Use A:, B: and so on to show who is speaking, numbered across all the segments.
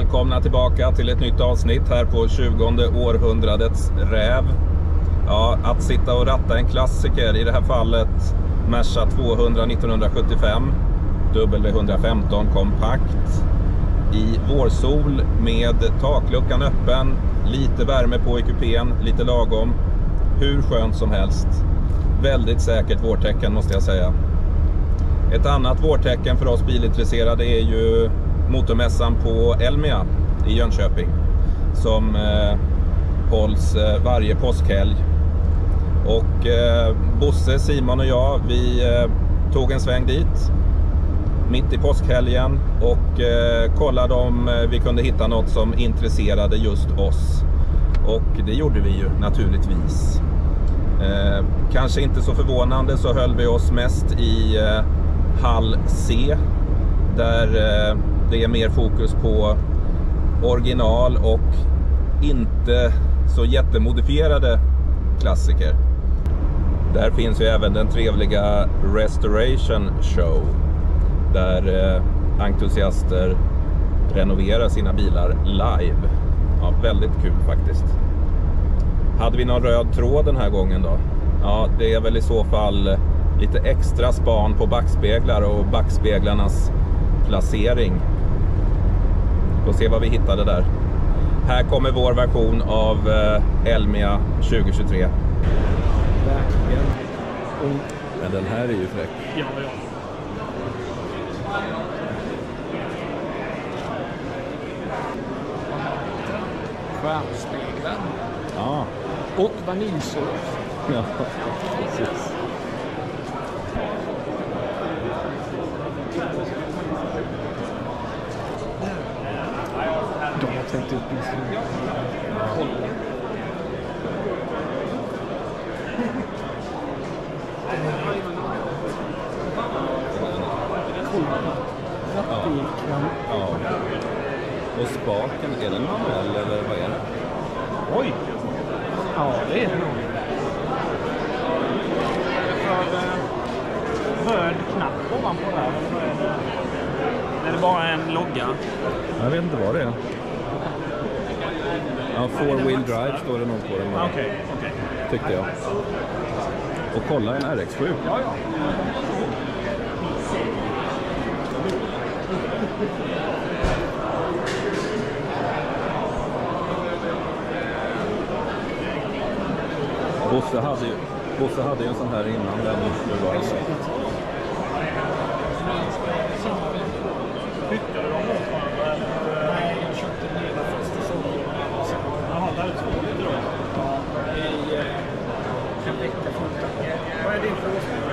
A: Välkomna tillbaka till ett nytt avsnitt här på 20:e århundradets räv. Ja, att sitta och ratta en klassiker, i det här fallet Merca 200 1975 W115 kompakt i vårsol med takluckan öppen, lite värme på i kupén, lite lagom, hur skönt som helst. Väldigt säkert vårtecken måste jag säga. Ett annat vårtecken för oss bilintresserade är ju motormässan på Elmia i Jönköping som hålls varje påskhelg. Och Bosse, Simon och jag, vi tog en sväng dit mitt i påskhelgen och kollade om vi kunde hitta något som intresserade just oss. Och det gjorde vi ju naturligtvis. Kanske inte så förvånande så höll vi oss mest i hall C, där det är mer fokus på original och inte så jättemodifierade klassiker. Där finns ju även den trevliga Restoration Show, där entusiaster renoverar sina bilar live. Ja, väldigt kul faktiskt. Hade vi någon röd tråd den här gången då? Ja, det är väl i så fall lite extra span på backspeglar och backspeglarnas placering. Får se vad vi hittade där. Här kommer vår version av Elmia 2023.
B: Verkligen.
A: Men den här är ju fräck.
B: Ja. Skärmspeglar.
A: Ja.
B: Och vaniljsås.
A: Ja, precis.
B: De har tänkt ut bilen.
A: Ja. Och spaken, är den manuell eller vad är det?
B: Oj! Ja, det är det nog. Röd knapp ovanpå där. Är det bara en logga?
A: Jag vet inte vad det är. Ja, 4-wheel drive står det nog på den.
B: Okej.
A: Tyckte jag. Och kolla en RX7.
B: Ja.
A: Bosse hade ju en sån här innan den nu var det.
B: Vad är din för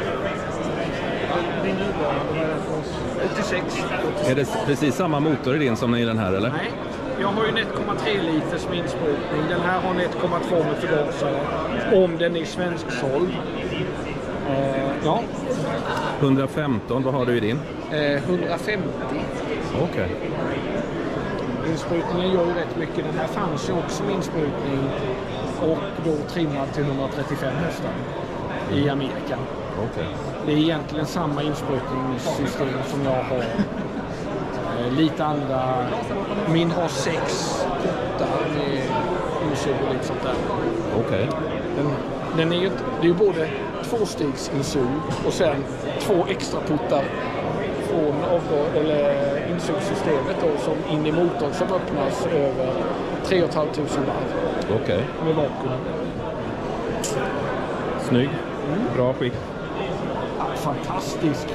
B: din nuvarande 86?
A: Är det precis samma motor i din som i den här eller?
B: Nej, jag har ju en 1,3 liters minsprutning. Den här har en 1,2 med förgasare. Om den är svensksåld. Ja.
A: 115, vad har du i din?
B: 150.
A: Okej.
B: Insprutningen gör ju rätt mycket. Den här fanns ju också med insprutning och då trimmad till 135 hästar i Amerika.
A: Okej.
B: Det är egentligen samma insprutningssystem som jag har. Lite andra. Min har 6 portar med insug och lite sånt där.
A: Okej.
B: Den är ju, det är ju både tvåstegsinsug och sen 2 extra portar från insugsystemet då, som in i motorn som öppnas över 3 500 varv.
A: Okej.
B: Med vakuum.
A: Snygg. Bra skick.
B: Ja, fantastisk.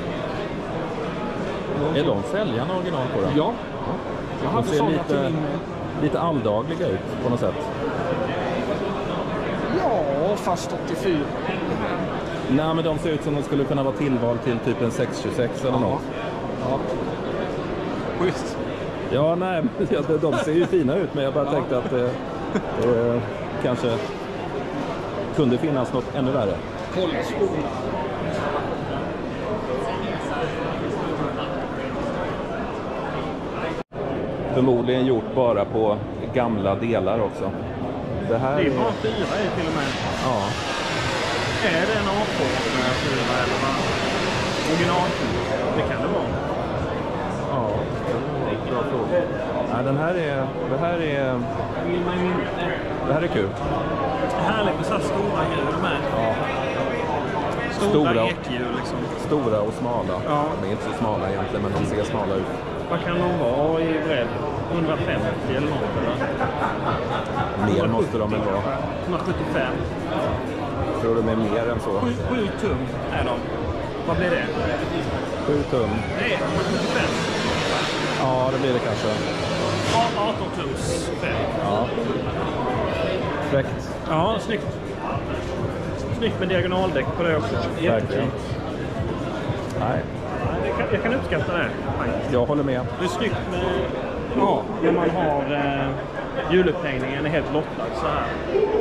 A: Är de fälgarna original på den?
B: Ja. Jag hade
A: de ser
B: sådana
A: lite alldagliga ut på något sätt.
B: Ja, fast 84.
A: Nej, men de ser ut som de skulle kunna vara tillval till typ en 626 eller något.
B: Ja. Schysst.
A: Ja, nej, de ser ju fina ut, men jag bara tänkte att det kanske kunde finnas något ännu värre.
B: Kolla skorna.
A: Förmodligen gjort bara på gamla delar också. Det här
B: är bara 4 till och med.
A: Ja.
B: Är det en A4 eller vad? Original? Det kan det vara.
A: Ja. Bra fråga. Nej, det här är kul.
C: Härligt med så här stora hjul med.
A: Ja.
C: Stora ekhjul liksom.
A: Stora och smala.
C: Ja.
A: De är inte så smala egentligen, men de ser smala ut.
C: Vad kan de vara i bredd? 150 eller något eller?
A: Mer måste de väl vara.
C: 175.
A: Jag tror de är mer än så.
C: 7 tum är de. Vad blir det?
A: 7 tum.
C: Det är 175.
A: Ja, det blir det kanske.
C: 18 tums 5.
A: Ja. Perfekt.
C: Ja, snyggt. Snyggt med diagonaldäck på det också.
A: Verkligen. Nej.
C: Jag kan uppskatta det.
A: Jag håller med.
C: Det är snyggt med, ja, när man har hjulupphängningen är helt lottlagd så här.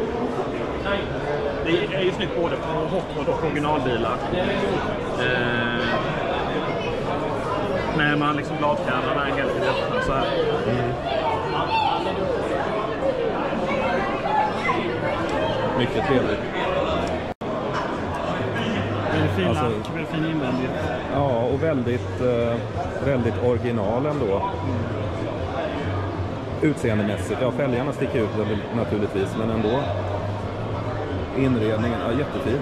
C: Det är ju snyggt både på Hot Rod och originalbilar. När man liksom bladkärrarna är helt öppna så här.
A: Mycket trevligt.
C: Väldigt fin
A: Alltså,
C: lack, väldigt fin invändigt.
A: Ja, och väldigt original ändå. Utseendemässigt. Ja, fälgarna sticker ut naturligtvis, men ändå. Inredningen, ja, jättefin.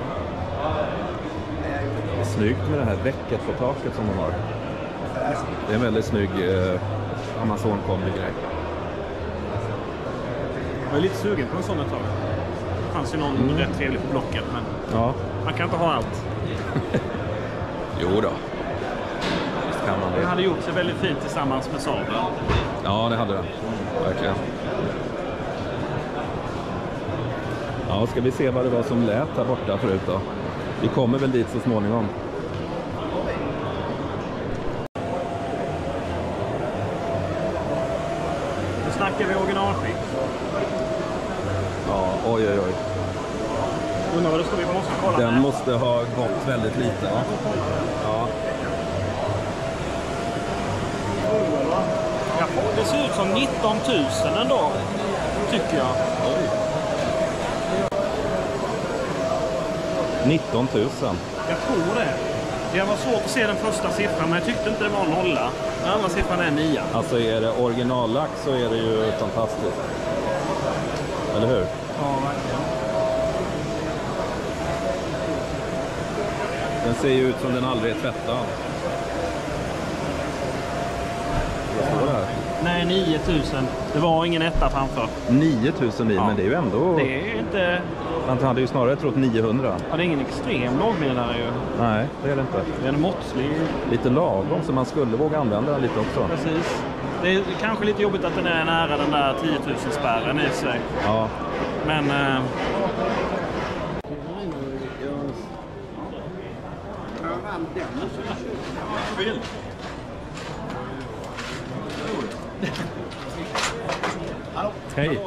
A: Det är snyggt med det här räcket på taket som de har. Det är en väldigt snygg Amazon-komlig grej.
C: Jag är lite sugen på en sån ett tag. Det fanns ju någon rätt trevlig på Blocket, men
A: Ja.
C: man kan inte ha allt.
A: Jo då. Visst kan man
C: Det
A: det.
C: hade gjort sig väldigt fint tillsammans med Saab.
A: Ja, det hade den. Verkligen. Ja, ska vi se vad det var som lät här borta förut då. Vi kommer väl dit så småningom.
C: Nu snackar vi originalskick.
A: Ja, oj.
C: Undrar vad det står, vi måste kolla.
A: Den måste ha gått väldigt lite. Ja. Ja.
C: Ja, det ser ut som 19 000 ändå, tycker jag.
A: Oj. 19 000.
C: Jag tror det. Det var svårt att se den första siffran, men jag tyckte inte det var nolla. Den andra siffran är 9.
A: Alltså är det originallack så är det ju fantastiskt. Eller hur?
C: Ja, verkligen.
A: Den ser ju ut som den aldrig är tvättad. Vad står det här?
C: Nej, 9 000. Det var ingen etta framför.
A: 9 000 mil,
C: Ja.
A: men det är ju ändå...
C: Det är inte...
A: Man hade ju snarare trott 900.
C: Ja, det är ingen extrem lågbil där ju.
A: Nej, det är det inte.
C: Det är en måttlig...
A: Lite lagom, så man skulle våga använda den lite också.
C: Precis. Det är kanske lite jobbigt att den är nära den där 10 000-spärren i sig.
A: Ja.
C: Men...
A: Hej.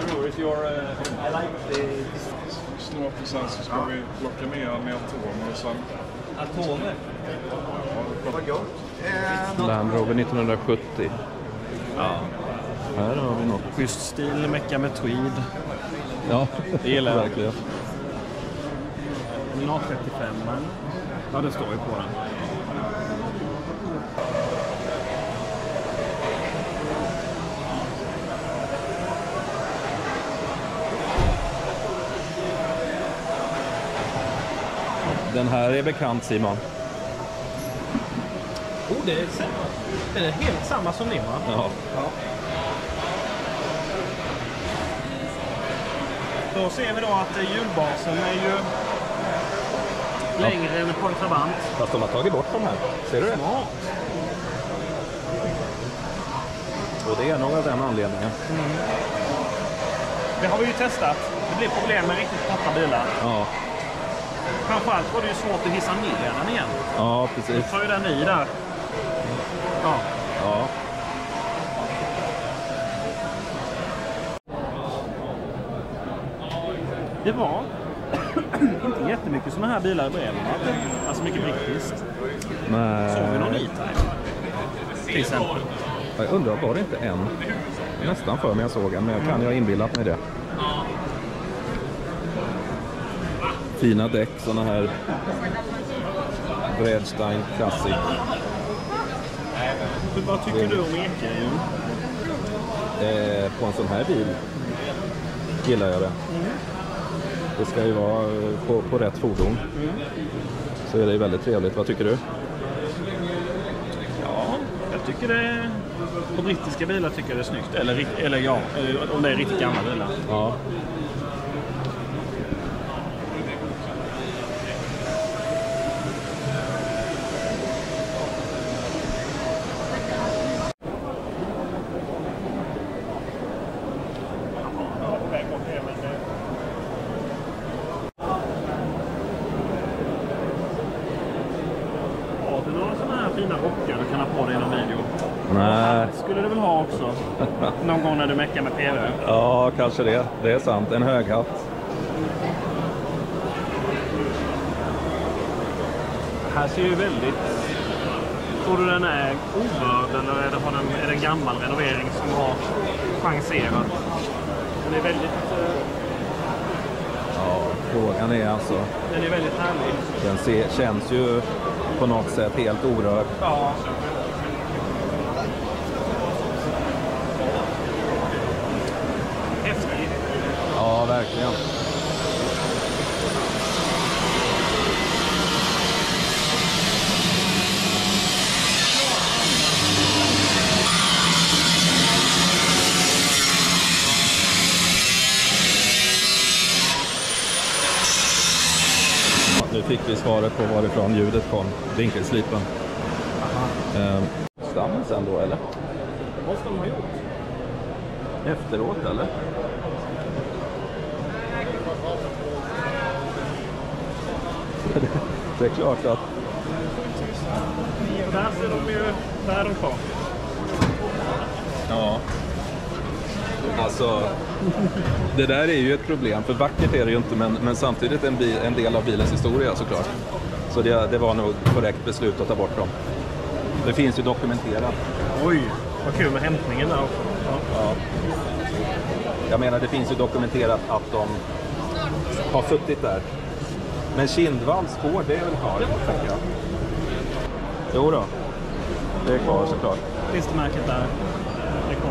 D: Snart och sen så ska vi plocka med alla atomer och sen...
C: Atomer?
A: Land Rover 1970.
C: Ja.
A: Här har vi något.
C: Schysst stil, mecka med tweed.
A: Ja,
C: Det gillar jag.
A: verkligen.
C: Den har 35, men... Ja, det står ju på den.
A: Den här är bekant, Simon.
C: Oh, det är helt samma som ni, va?
A: Ja.
C: Då ser vi då att hjulbasen är ju längre än på en Trabant.
A: Fast de har tagit bort de här. Ser du det?
C: Smart.
A: Och det är nog av den anledningen.
C: Det har vi ju testat. Det blir problem med riktigt platta bilar.
A: Ja,
C: Framförallt var det ju svårt att hissa ner den igen.
A: ja precis.
C: Tar ju den i där. Ja.
A: Ja.
C: Det var inte jättemycket sådana här bilar i breven. Alltså mycket brittiskt.
A: Nej.
C: Såg vi någon E-Type? Till exempel.
A: Jag undrar, var det inte en? Nästan för mig jag såg en, men jag kan ju ha inbillat mig det. Fina däck, såna här Bredstein Classic.
C: Vad tycker du om Eke?
A: På en sån här bil gillar jag det. Det ska ju vara på rätt fordon. Så är det väldigt trevligt. Vad tycker du?
C: Ja, jag tycker det... På brittiska bilar tycker jag det är snyggt. Eller ja, om det är riktigt gamla bilar.
A: Ja.
C: Har du några sådana här fina rockar du kan ha på dig i någon video?
A: Nej.
C: Skulle du väl ha också? Någon gång när du meckar med PV?
A: Ja, kanske det. Det är sant. En hög hatt.
C: Här ser ju väldigt... Tror du den är orörd eller är det en gammal renovering som har chanserat? Den är väldigt...
A: Ja, frågan är alltså...
C: Den är väldigt härlig.
A: Den känns ju på något sätt helt orörd.
C: Ja. Häftig.
A: Ja, verkligen. Nu fick vi svaret på varifrån ljudet kom. Vinkelslipen. Stammen sen då, eller?
C: Vad ska de ha gjort?
A: Efteråt, eller? Det är klart att...
C: Där ser de ju... Där är de kvar.
A: Ja. Alltså, det där är ju ett problem. För vackert är det ju inte, men samtidigt en del av bilens historia såklart. Så det var nog korrekt beslut att ta bort dem. Det finns ju dokumenterat.
C: Oj, vad kul med hämtningen där också.
A: Ja. Jag menar, det finns ju dokumenterat att de har suttit där. Men Kindvalls spår, det är väl kvar, tänker jag. Jo då, det är kvar såklart.
C: Klistermärket där, det är kvar.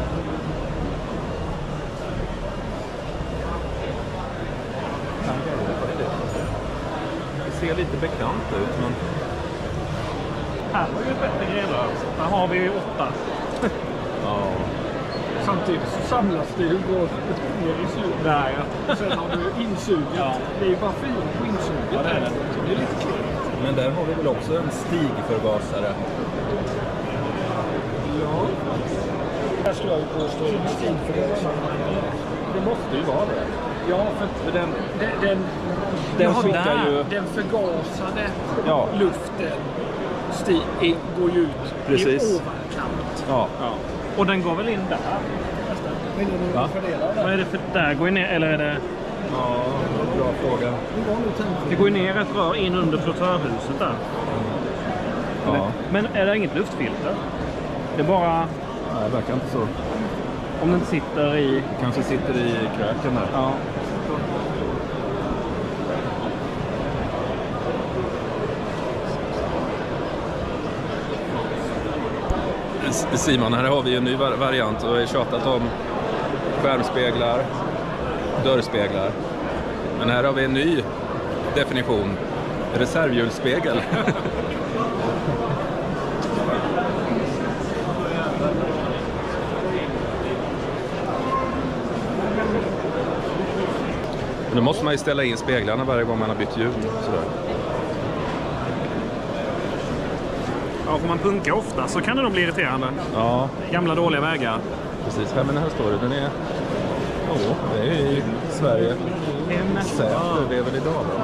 A: Det ser lite bekant ut, men...
C: Här har vi ett bättre grenrör. Här har vi 8.
A: Ja.
B: Samtidigt så samlas det ju ner i slutet.
C: Där ja.
B: Sen har du insuget.
C: Ja.
B: Det är ju bara 4 på insuget.
C: Ja, det är det.
B: Det är lite klart.
A: Men där har vi väl också en stigförgasare.
B: Ja. Här står jag ju på stigförgasare.
A: Det måste ju vara det.
B: Ja, för
A: den
B: jaha,
A: skickar ju...
B: Den förgasade
A: Ja.
B: luften går ju ut
A: Precis.
B: i ovankant.
A: Ja.
C: Ja. Och den går väl in där?
A: Va?
C: Vad är det för där? Går in ner eller är det...
A: Ja, bra fråga.
C: Det går ju ner ett rör in under flottörhuset där.
A: Ja.
C: Men är det inget luftfilter? Det är bara...
A: Nej, det verkar inte så.
C: Om den inte sitter i...
A: Det kanske sitter i kröken där.
C: Ja.
A: Simon, här har vi en ny variant och vi har tjatat om skärmspeglar, dörrspeglar. Men här har vi en ny definition. Reservhjulsspegel. Nu måste man ju ställa in speglarna varje gång man har bytt hjul. Sådär.
C: Ja, får man punka ofta så kan det nog bli irriterande.
A: Ja,
C: Gamla dåliga vägar.
A: precis. Ja, men här står det. Den är... Jo, det är ju i Sverige. Säter, det är väl i Dalarna.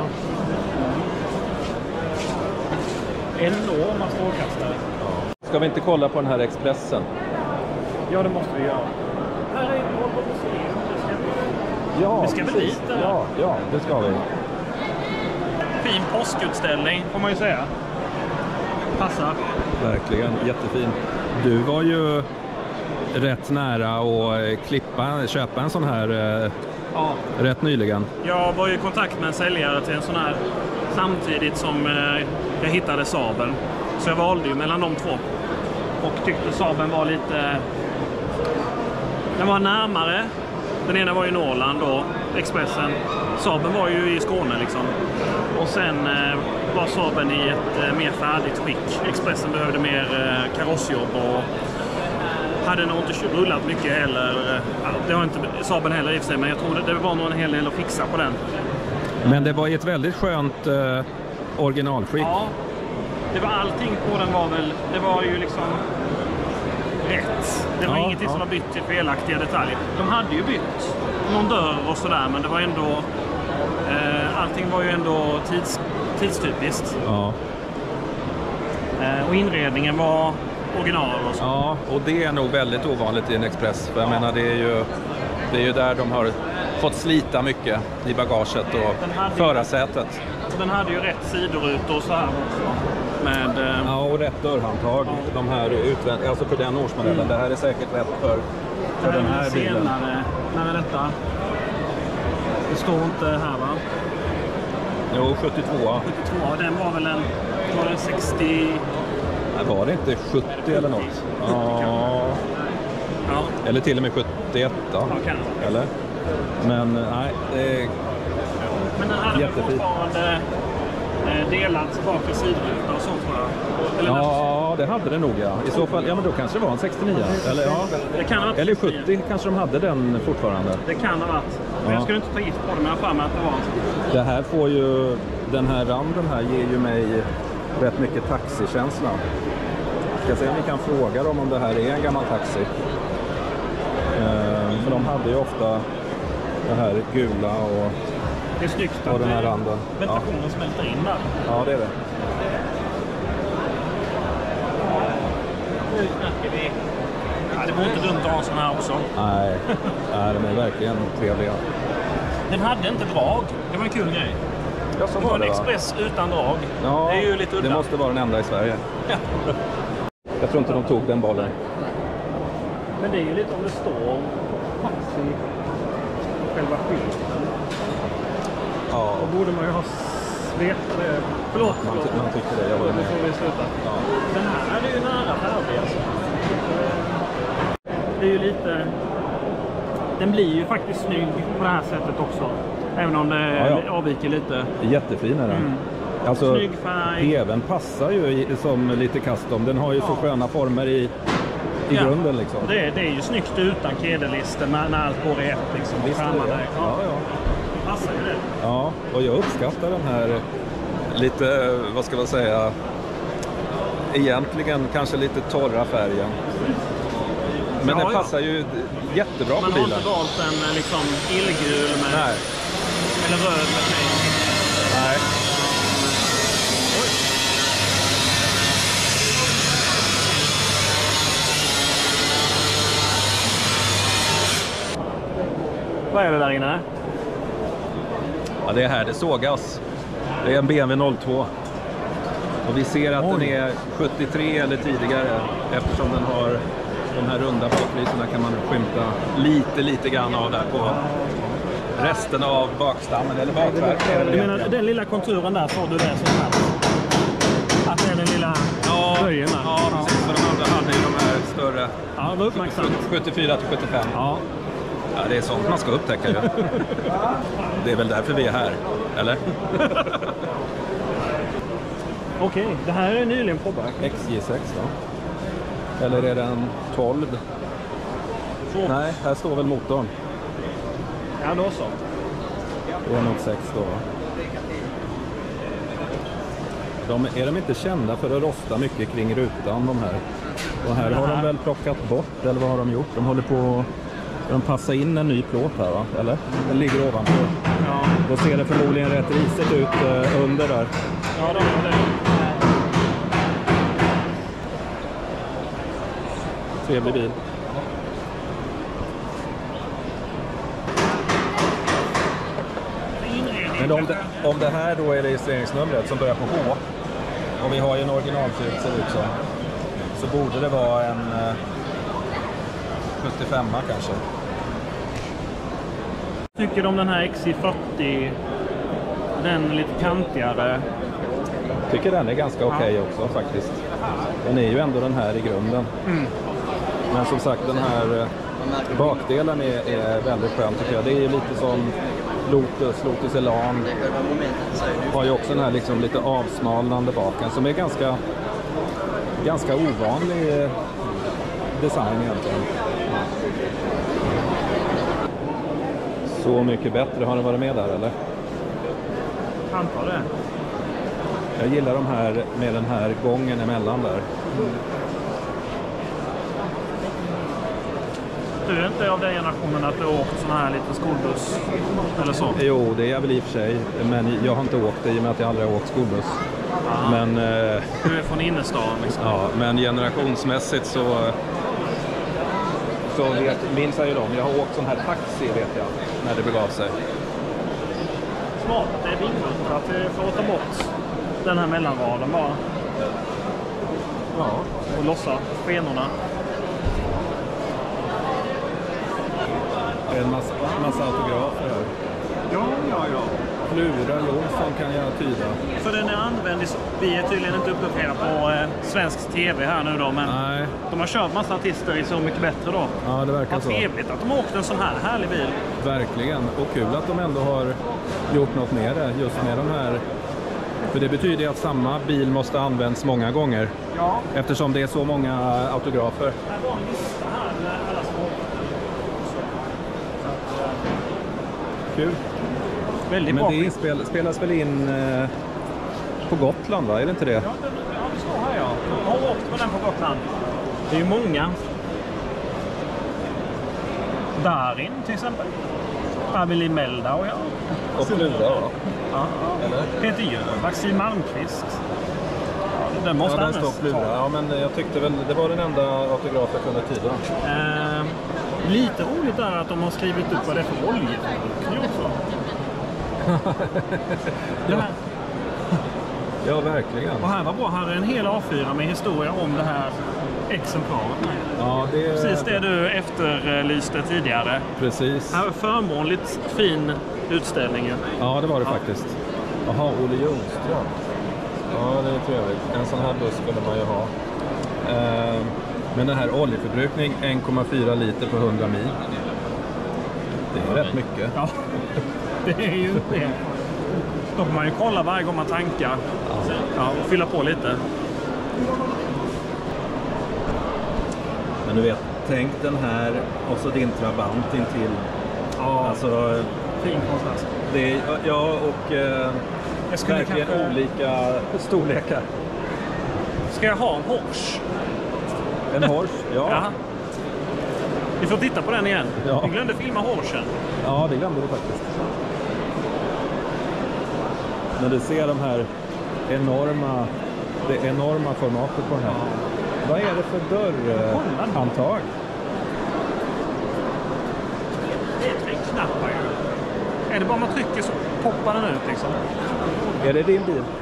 C: Enorma strålkastare.
A: Ska vi inte kolla på den här Expressen?
C: Ja, det måste vi göra. Här är ett Volvo museum.
A: Ja,
C: Vi ska väl dit, eller?
A: Ja, det ska vi.
C: Fin påskutställning, får man ju säga. Passar.
A: Verkligen, jättefin. Du var ju rätt nära att köpa en sån här
C: Ja.
A: rätt nyligen.
C: Jag var i kontakt med en säljare till en sån här samtidigt som jag hittade Saaben. Så jag valde ju mellan de två. och tyckte Saaben var lite... Den var närmare. Den ena var i Norrland då, Expressen. Saaben var ju i Skåne liksom. Och sen var Saaben i ett mer färdigt skick. Expressen behövde mer karossjobb och hade nog inte rullat mycket heller. Det har inte Saaben heller i sig, men jag tror det var nog en hel del att fixa på den.
A: Men det var i ett väldigt skönt originalskick.
C: Ja, det var allting på den var väl, det var ju liksom rätt. Det var ingenting som var bytt till felaktiga detaljer. De hade ju bytt någon dörr och sådär, men det var ändå, allting var ju ändå tidstypiskt.
A: Ja.
C: Och inredningen var original och så.
A: Ja, och det är nog väldigt ovanligt i en Express. För jag menar, det är ju där de har fått slita mycket i bagaget och förarsätet.
C: Den hade ju rätt sidorutor och så här också. Med,
A: ja, och rätt dörrhandtag. De här utvändiga, alltså för den årsmodellen. Det här är säkert rätt för den här bilen.
C: Senare, när detta. Det står inte här, va?
A: Jo, 72.
C: 72, den var väl var det 60...
A: Nej, var det inte 70 eller något? Ja. Eller till och med 71. Ja, eller? Men nej, det är
C: men den hade fortfarande delat bakre sidrutor och sånt, tror jag. Eller
A: ja, det hade det nog, ja. I så fall, ja, men då kanske det var en 69. Eller, ja.
C: Det kan ha varit
A: eller 70 kanske de hade den fortfarande.
C: Det kan ha varit. Men jag skulle inte ta gift på det, men jag har för mig att det var.
A: Det här får ju, den här randen här ger ju mig rätt mycket taxikänsla. Ska se om vi kan fråga dem om det här är en gammal taxi. För de hade ju ofta det här gula och,
C: det är snyggt
A: och den här randen.
C: Ventilationen smälter in där.
A: Ja, det är det.
C: Nu snackar vi. Ja, det var inte dumt att ha sån här också.
A: Nej, de är verkligen trevliga.
C: Den hade inte drag. Det var en kul grej.
A: Ja, så
C: det var en
A: det,
C: Express utan drag.
A: Ja,
C: det är ju lite udda.
A: Det måste vara den enda i Sverige. Ja. Jag tror inte de tog den bollen.
C: Men det är ju lite om det står taxi på själva skylten.
A: Ja.
C: Då borde man ju ha Förlåt.
A: Man tycker det.
C: Nu får vi sluta. Ja. Den här är ju nära färdig alltså. Det är ju lite... Den blir ju faktiskt snygg på det här sättet också. Även om det avviker lite.
A: Jättefin är den. Alltså,
C: snygg färg.
A: Även passar ju som lite custom. Den har ju så sköna former i grunden liksom.
C: Det är ju snyggt utan kedelisten när allt går i ett liksom.
A: Visst är det. Ja.
C: Det passar ju det.
A: Ja, och jag uppskattar den här lite, vad ska man säga, egentligen kanske lite torra färgen. Men den passar ju jättebra på bilen.
C: Man har inte valt en liksom illgul med...
A: Nej.
C: Eller röd med paint.
A: Nej.
C: Oj. Vad är det där inne?
A: Ja, det är här det sågas. Det är en BMW 02. Och vi ser att den är 73 eller tidigare. Eftersom den har de här runda baklyserna kan man skymta lite grann av där på resten av bakstammen eller bakverket.
C: Du menar den lilla konturen där, får du det som här? Att det är den lilla böjen där?
A: Ja, precis. För de andra hade ju de här större.
C: Ja, det var uppmärksamt.
A: 74 till 75.
C: Ja.
A: Ja, det är sånt man ska upptäcka ju. Det är väl därför vi är här, eller?
C: Okej, det här är nyligen påbörjat.
A: XJ6 då. Eller är den 12?
C: Så.
A: Nej, här står väl motorn.
C: Ja, då så.
A: Det är nog 6 då. Är de inte kända för att rosta mycket kring rutan, de här? Och här har de väl plockat bort, eller vad har de gjort? De håller på... De passar in en ny plåt här, va? Eller? Den ligger ovanför.
C: Ja.
A: Då ser det förmodligen rätt risigt ut under där.
C: Ja, då är det.
A: Trevlig bil. Men om det här då är registreringsnumret som börjar på H, och vi har ju en originalskylt ser ut så borde det vara en 75 kanske.
C: Tycker du om den här XC40? Den lite kantigare.
A: Tycker den är ganska okej också faktiskt. Den är ju ändå den här i grunden. Men som sagt, den här bakdelen är väldigt skön tycker jag. Det är ju lite som Lotus Elan. Har ju också den här liksom lite avsmalnande baken som är ganska ovanlig design egentligen. Så mycket bättre. Har den varit med där eller?
C: Antar det.
A: Jag gillar de här med den här gången emellan där.
C: Du är inte av den generationen att du åker sån här liten skolbuss eller så?
A: Jo, det är jag väl i och för sig. Men jag har inte åkt det i och med att jag aldrig har åkt skolbuss. Men,
C: du är från innerstan liksom.
A: Ja, men generationsmässigt så minns jag ju dem. Jag har åkt sån här taxi vet jag, när det begav sig.
C: Smart, det är vindigt att vi får ta bort den här mellanraden bara.
A: Ja.
C: Och lossa skenorna.
A: En massa autografer här.
C: Ja.
A: Plura Jonsson kan jag tyda.
C: För den är använd, vi är tydligen inte uppdaterade på svensk tv här nu då, men
A: Nej.
C: de har kört massa artister i Så mycket bättre då.
A: Ja, det verkar så.
C: Vad trevligt att de har åkt en sån här härlig bil.
A: Verkligen, och kul att de ändå har gjort något med det, just med de här. För det betyder att samma bil måste användas många gånger.
C: Ja.
A: Eftersom det är så många autografer.
C: Här var en lista här med alla som
A: Kul.
C: väldigt
A: Men
C: bra.
A: det spelas väl in på Gotland va? Är det inte det?
C: Ja, det står här ja. Jag har åkt med den på Gotland. Det är ju många. Darin till exempel. Amelie Meldau, ja.
A: Och Plura va?
C: Ja. Peter Jöback, Siw Malmkvist. Ja, den måste
A: Ja, där står Plura. Ja, men jag tyckte väl det var den enda autograf jag kunde tyda.
C: Lite roligt är att de har skrivit upp vad det är för oljeförbrukning också.
A: Ja, verkligen.
C: Och här var bra. Här är en hel A4 med historia om det här exemplaret.
A: Ja, det är...
C: Precis det du efterlyste tidigare.
A: Precis.
C: Här är förmånligt fin utställning.
A: Ja, det var det faktiskt. Jaha, Olle Ljungström. Ja, det är trevligt. En sån här buss skulle man ju ha. Men den här oljeförbrukning 1,4 liter på 100 mil. Det är rätt mycket.
C: Ja, det är ju det. Då får man ju kolla varje gång man tankar. Ja, och fylla på lite.
A: Men du vet, tänk den här och så din Trabant intill.
C: Ja,
A: Alltså,
C: fin kontrast.
A: det är, ja, och verkligen
C: kanske...
A: olika storlekar.
C: Ska jag ha en Horsch?
A: En Horsch, ja.
C: Ja. Vi får titta på den igen.
A: Ja.
C: Vi glömde filma Horschen.
A: Ja, det glömde du faktiskt. När du ser de här det enorma formatet på den här. Vad är det för dörrhandtag?
C: Det är 3 knappar ju. Är det bara man trycker så poppar den ut liksom?
A: Är det din bil?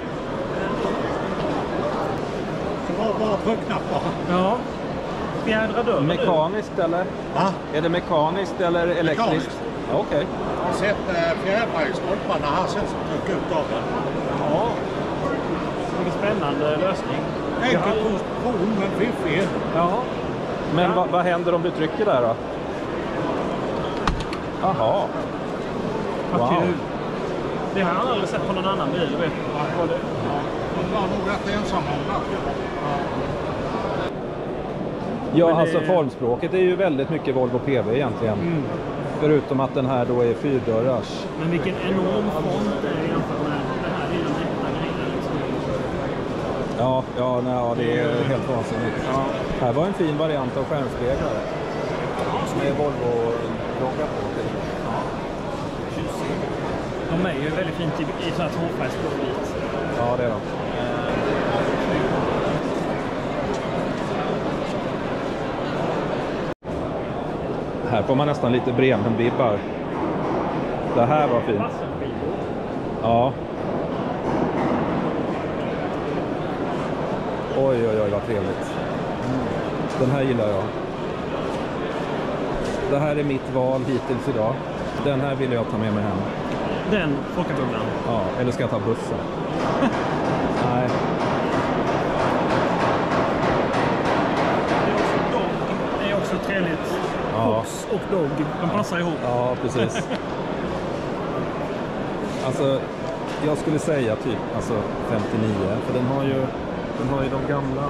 B: Det var bara tryckknappar.
C: Ja. Fjädra dörren.
A: Mekaniskt eller?
B: Va?
A: Är det mekaniskt eller elektriskt?
B: Mekaniskt.
A: Ja, okej.
B: Jag har sett fjädrar i stolparna här sen som trycker upp dörren.
C: Ja. Vilken spännande lösning.
B: Enkel konstruktion men fiffig.
C: Ja.
A: Men vad händer om du trycker där då? Aha.
C: Vad
A: Wow.
C: kul. Det har jag aldrig sett på någon annan bil. Vet du.
B: De var nog rätt ensamma om det.
A: Ja,
C: Men det-
A: alltså formspråket är ju väldigt mycket Volvo PV egentligen. Förutom att den här då är 4-dörrars.
C: Men vilken enorm front det är jämfört med det här lilla nätta grejen. Liksom.
A: Ja, det är helt vansinnigt.
C: Ja.
A: Här var en fin variant av skärmspeglar. Med Volvo-logga på.
C: De är ju väldigt fint i sån här tvåfärgsblåvit.
A: Ja, det är de. Här får man nästan lite Bremen-vibbar. Det här var fint. Ja. Oj, vad trevligt. Den här gillar jag. Det här är mitt val hittills idag. Den här vill jag ta med mig hem.
C: Den Folkabubblan.
A: Ja, eller ska jag ta bussen? Nej.
C: Fox och Dog. De passar ihop.
A: Ja, precis. Alltså, jag skulle säga typ 59. För den har ju de gamla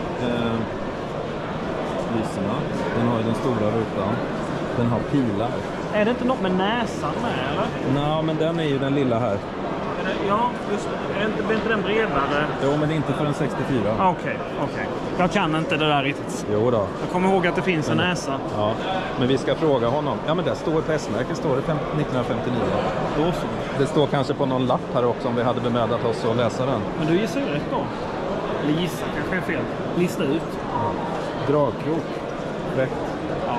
A: lyserna. Den har ju den stora rutan. Den har pilar.
C: Är det inte något med näsan med, eller?
A: Nej, men den är ju den lilla här.
C: Ja, just det. Är inte den bredare?
A: Jo, men inte för en 64.
C: Okej. Jag kan inte det där riktigt.
A: Jo då.
C: Jag kommer ihåg att det finns en näsa.
A: Ja, men vi ska fråga honom. Ja, men där står på S-märket, står det 1959.
C: Då så.
A: Det står kanske på någon lapp här också om vi hade bemödat oss att läsa den.
C: Men du gissar ju rätt då. Eller gissa, kanske är fel. Lista ut.
A: Ja. Dragkrok. Rätt.
C: Ja.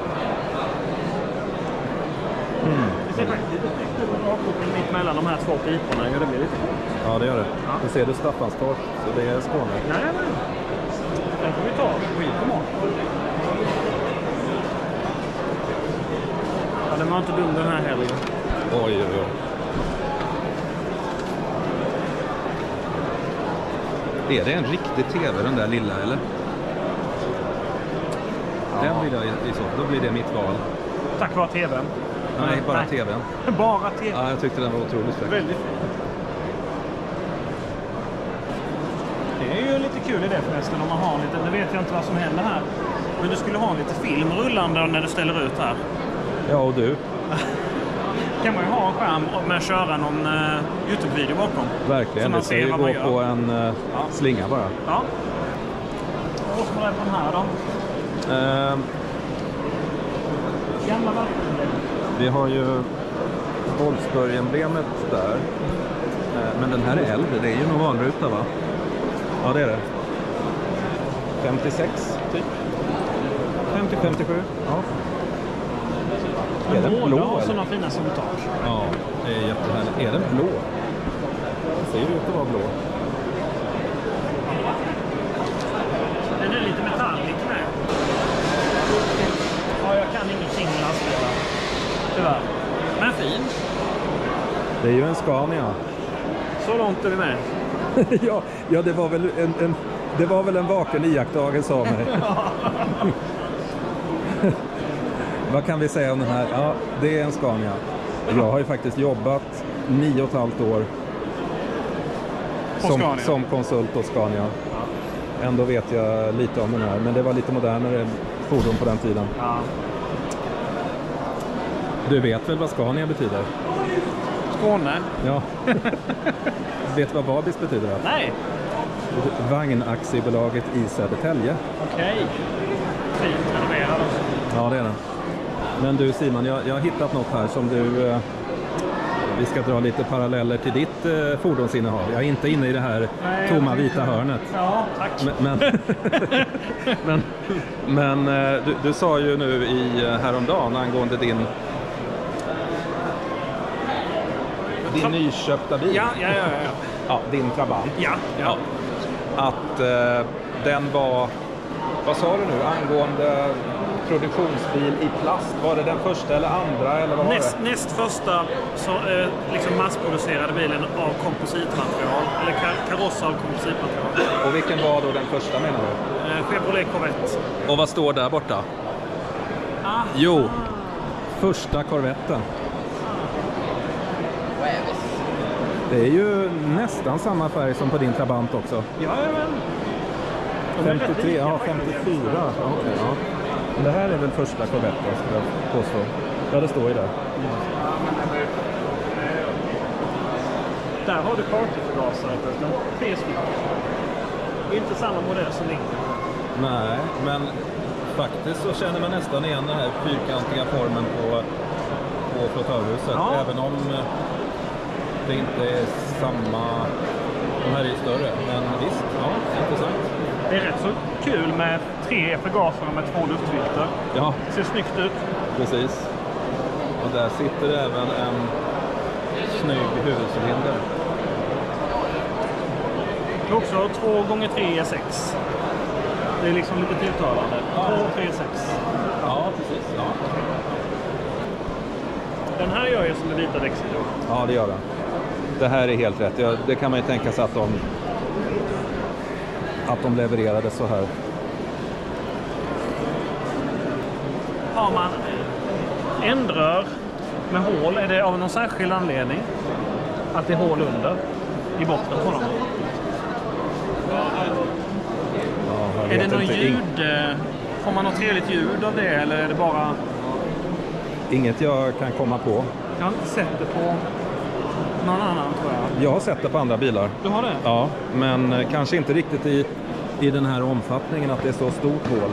C: Det ser faktiskt lite snyggt ut. Dragkroken mitt mellan de här två piporna. Ja, det blir lite coolt.
A: Ja, det gör det.
C: Ja.
A: Det ser du Staffanstorp, så det är Skåne.
C: Jajamän. Den får vi ta. Skit på mat. Ja, den var inte dum den här heller.
A: Oj. Är det en riktig tv den där lilla eller? Ja. Den vill jag i så. Då blir det mitt val.
C: Tack vare tvn.
A: Nej, bara tvn.
C: Bara tvn.
A: Ja, jag tyckte den var otroligt fräck.
C: Väldigt fin. Det är ju lite kul i det förresten om man har lite, det vet jag inte vad som händer här. Men du skulle ha lite film rullande när du ställer ut här.
A: Ja, och du?
C: Kan man ju ha en skärm med att köra någon YouTube-video bakom.
A: Verkligen, det ska ju gå på en slinga bara.
C: Ja. Vad ska man på den här då? Gamla vattenlägg.
A: Vi har ju Wolfsburg-emblemet där. Men den här är äldre, det är ju någon valruta va? Ja, det är det. 56 typ. 57. Ja. Är den blå?
C: Har sådana fina soltak.
A: Ja, det är jättehärligt. Är den blå? Det ser ju ut att vara blå.
C: Den är lite metallic med. Ja, jag kan ingenting med lastbilar. Tyvärr. Men fin.
A: Det är ju en Scania.
C: Så långt är vi med.
A: ja, det var väl en vaken iakttagelse av mig. Vad kan vi säga om den här? Ja, det är en Scania. Jag har ju faktiskt jobbat 9,5 år som konsult hos Scania. Ändå vet jag lite om den här, men det var lite modernare fordon på den tiden.
C: Ja.
A: Du vet väl vad Scania betyder?
C: Skåne?
A: Ja. Vet du vad Babis betyder?
C: Nej.
A: Vagnaktiebolaget i Södertälje.
C: Okej. Fint renoverad.
A: Ja, det är den. Men du Simon, jag har hittat något här som du... vi ska dra lite paralleller till ditt fordonsinnehav. Jag är inte inne i det här tomma vita hörnet.
C: Ja, tack.
A: Men du sa ju nu häromdagen angående din nyköpta bil.
C: Ja.
A: Ja, din Trabant.
C: Ja.
A: Att den var... Vad sa du nu? Angående produktionsbil i plast. Var det den första eller andra? Eller vad var det?
C: Näst första liksom massproducerade bilen av kompositmaterial. Eller kaross av kompositmaterial.
A: Och vilken var då den första menar du?
C: Chevrolet Corvette.
A: Och vad står där borta? Jo, första Corvetten. Det är ju nästan samma färg som på din Trabant också.
C: Jajamän.
A: 53, ja 54. Okay, ja. Det här är väl första Corvetten skulle jag påstå. Ja, det står ju där.
C: Där har du partyförgasare förresten. 3 stycken. Det är inte samma modell som din.
A: Nej, men faktiskt så känner man nästan igen den här fyrkantiga formen på flotörhuset.
C: Ja.
A: Även om det inte är samma... De här är ju större, men visst, ja, intressant.
C: Det är rätt så kul med 3 förgasare med 2 luftfilter.
A: Ja.
C: Det ser snyggt ut.
A: Precis. Och där sitter även en snygg huvudcylinder.
C: Det är också 2x3 E6. Det är liksom lite tilltalande. 2x3 E6.
A: Ja, precis. Ja.
C: Den här gör ju som en vita däcksidor.
A: Ja, det gör den. Det här är helt rätt. Det kan man ju tänka sig att de levererade så här.
C: har man ändrör med hål. Är det av någon särskild anledning att det är hål under i botten på dem? Är det någon ljud? Får man något trevligt ljud av det eller är det bara...
A: Inget jag kan komma på.
C: Jag har inte sett det på någon annan, tror jag.
A: Jag har sett det på andra bilar.
C: Du har det?
A: Ja, men kanske inte riktigt i den här omfattningen att det är så stort hål.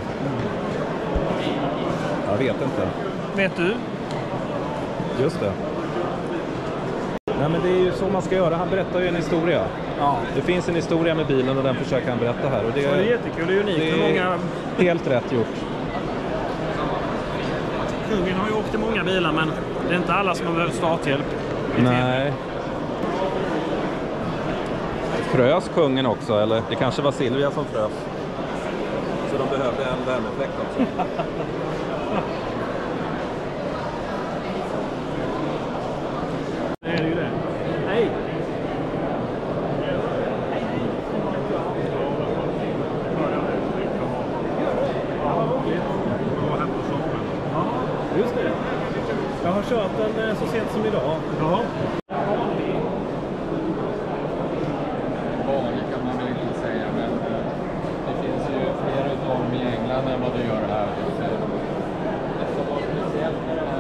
A: Jag vet inte.
C: Vet du?
A: Just det. Nej, men det är ju så man ska göra. Han berättar ju en historia.
C: Ja.
A: Det finns en historia med bilen och den försöker han berätta här. Och det
C: är jättekul, det är unikt.
A: Det är
C: många...
A: helt rätt gjort.
C: Kungen har ju åkt i många bilar, men det är inte alla som har behövt starthjälp.
A: Nej. Frös kungen också, eller det kanske var Silvia som frös. Så de behövde en värmefläkt också.
C: Det är ju det. Hej! Just det. Jag har kört den så sent som idag. Ja.
E: Vanlig kan man väl inte säga, men det finns ju fler utav dem i England än vad det gör här. Det som var speciellt med det här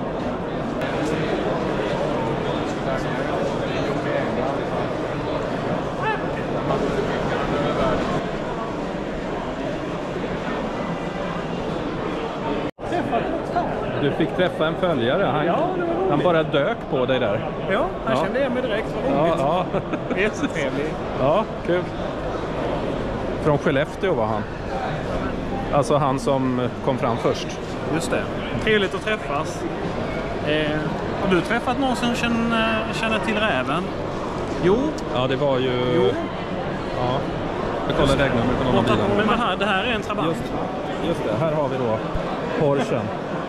A: Du fick träffa en följare. Han bara dök på dig där.
C: Ja, han kände jag mig direkt. Vad roligt.
A: Ja.
C: Jättetrevlig.
A: Ja, kul. Från Skellefteå var han. Alltså han som kom fram först.
C: Just det. Trevligt att träffas. Har du träffat någon som känner till räven? Jo.
A: Ja, det var ju... Jo. Ja. Jag kollar regnumret på någon av bilarna.
C: Men det här är en Trabant.
A: Just det, här har vi då Porschen.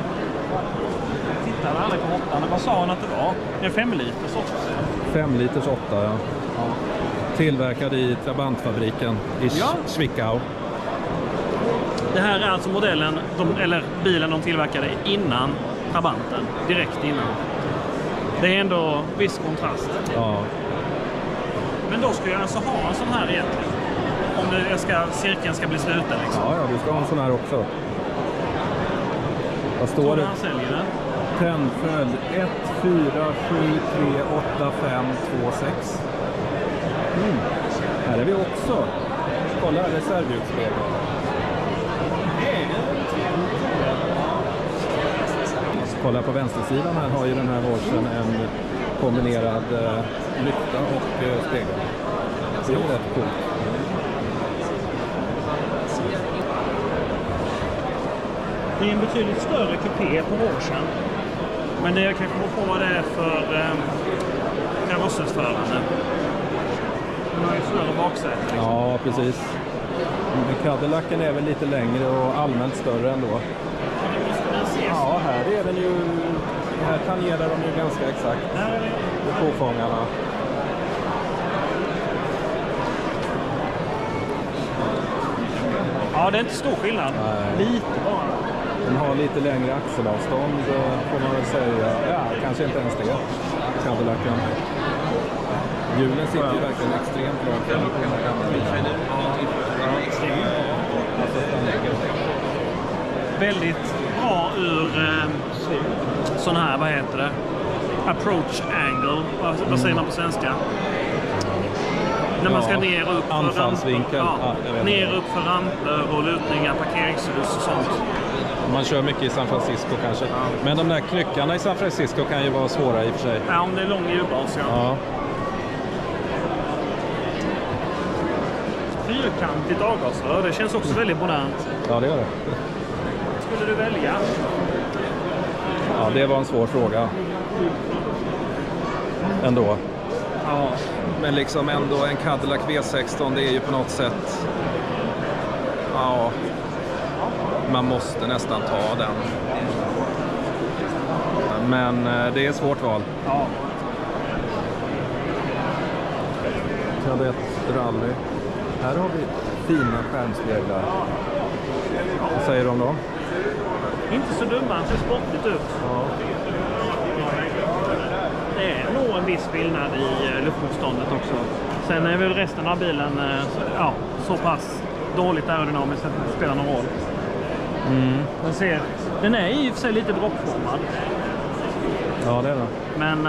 C: Jag tittade aldrig på 8. Vad sa han att det var? En 5 liters 8.
A: 5 liters 8, ja. Tillverkad i Trabantfabriken i Zwickau.
C: Det här är alltså modellen, eller bilen de tillverkade innan Trabanten. Direkt innan. Det är ändå viss kontrast.
A: Ja.
C: Men då ska jag alltså ha en sån här egentligen. Om cirkeln ska bli sluten liksom.
A: Ja, du ska ha en sån här också. Vad står det?
C: Han säljer den.
A: Tändföljd 1, 4, 7, 3, 8, 5, 2, 6. Här är vi också. Kolla, reservhjulsspegel. Kolla på vänstersidan, här har ju den här Porschen en kombinerad lykta och spegel. Det är rätt coolt.
C: Det är en betydligt större kupé på Porschen. Men det jag kan komma på vad det är för karossutförande. Den har ju större baksäte. Liksom.
A: Ja, precis. Men Cadillacen är väl lite längre och allmänt större ändå. Ja, här är den ju... Här tangerar de ju ganska exakt.
C: Här är det.
A: Påfångarna.
C: Ja, det är inte stor skillnad.
A: Nej.
C: Lite bara.
A: Den har lite längre axelavstånd får man väl säga. Ja, kanske inte ens det. Cadillacen. Hjulen sitter ju verkligen extremt långt.
C: Väldigt bra ur sån här, vad heter det? Approach angle. Vad säger man på svenska? När man ska ner upp för
A: anfallsvinkel.
C: Ner upp för ramper och lutningar, parkeringshus och sånt.
A: Man kör mycket i San Francisco kanske. Men de där knyckarna i San Francisco kan ju vara svåra i och för sig.
C: Ja, om det är lång hjulbas,
A: ja.
C: Fyrkantigt avgasrör, det känns också väldigt modernt.
A: Ja, det gör det.
C: Skulle du välja?
A: Ja, det var en svår fråga. Ändå.
C: Ja.
A: Men liksom ändå en Cadillac V16, det är ju på något sätt... Ja... Man måste nästan ta den. Men det är ett svårt val.
C: Ja.
A: Kadett Rally. Här har vi fina skärmspeglar. Vad säger de då?
C: Inte så dumma, han ser sportigt ut.
A: Ja.
C: Det är nog en viss skillnad i luftmotståndet också. Sen är väl resten av bilen så pass dåligt aerodynamiskt att det inte spelar någon roll. Den är i och för sig lite droppformad.
A: Ja, det är det.
C: Men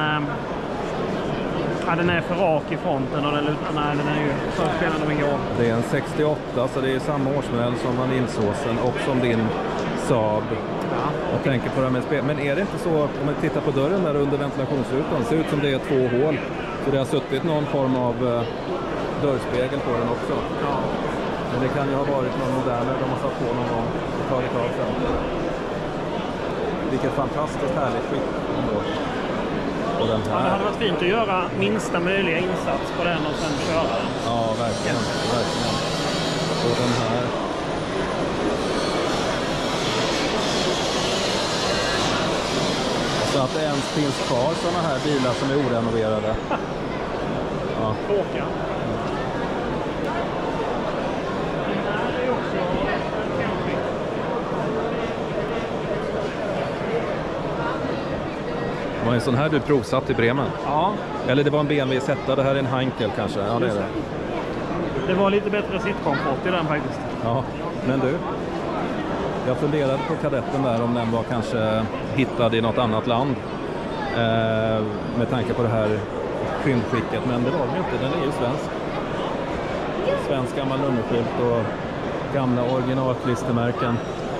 C: den är för rak i fronten och den är ju så spelar nog ingen roll.
A: Det är en 68, så det är samma årsmodell som vanilsåsen och som din Saab.
C: Ja.
A: Jag tänker på det här med spel. Men är det inte så, om man tittar på dörren där under ventilationsrutan, ser ut som det är 2 hål. Så det har suttit någon form av dörrspegel på den också.
C: Ja.
A: Men det kan ju ha varit någon modernare de har satt på någon gång och tagit av sen. Vilket fantastiskt härligt skick ändå. Och den här.
C: Ja, det hade varit fint att göra minsta möjliga insats på den och sen köra den.
A: Ja, verkligen. Verkligen. Och den här. Så att det ens finns kvar sådana här bilar som är orenoverade. Ja.
C: Tråkiga.
A: Det var en sån här du provsatt i Bremen.
C: Ja.
A: Eller det var en BMW Z, det här är en Heinkel kanske. Ja, det är det.
C: Det var lite bättre sittkomfort i den faktiskt.
A: Ja, men du. Jag funderade på kadetten där om den var kanske hittad i något annat land. Med tanke på det här skymskicket, men det var den inte. Den är ju svensk. Svensk gammal nummerskylt och gamla originalklistermärken.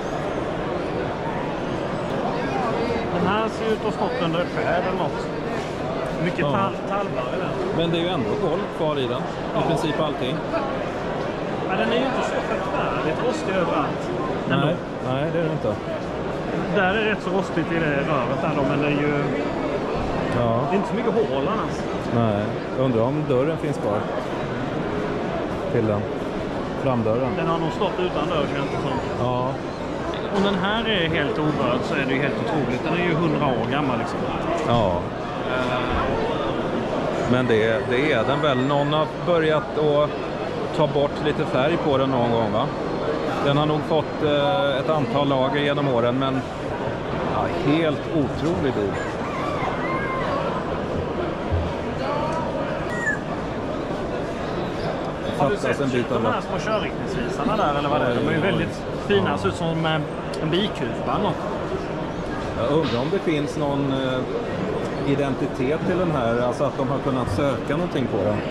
C: Den här ser ut att ha stått under ett träd eller något. Mycket talbar i den.
A: Men det är ju ändå golv kvar i den. I princip allting.
C: Ja, den är ju inte så förfärligt rostig överallt.
A: Nej, det är det inte.
C: Där är rätt så rostigt i det röret där då, men det är ju...
A: Ja.
C: Det är inte så mycket hål annars.
A: Nej, jag undrar om dörren finns kvar. Till den. Framdörren.
C: Den har nog stått utan dörr, känns det som.
A: Ja.
C: Om den här är helt oberörd så är det ju helt otroligt. Den är ju 100 år gammal liksom.
A: Ja. Men det är den väl. Någon har börjat att ta bort lite färg på den någon gång, va? Den har nog fått ett antal lager genom åren, men ja, helt otrolig bil.
C: Har du sett de här små körriktningsvisarna där eller vad det är? De är ju väldigt fina, ser ut som en bikupa.
A: Jag undrar om det finns någon identitet till den här, alltså att de har kunnat söka någonting på den.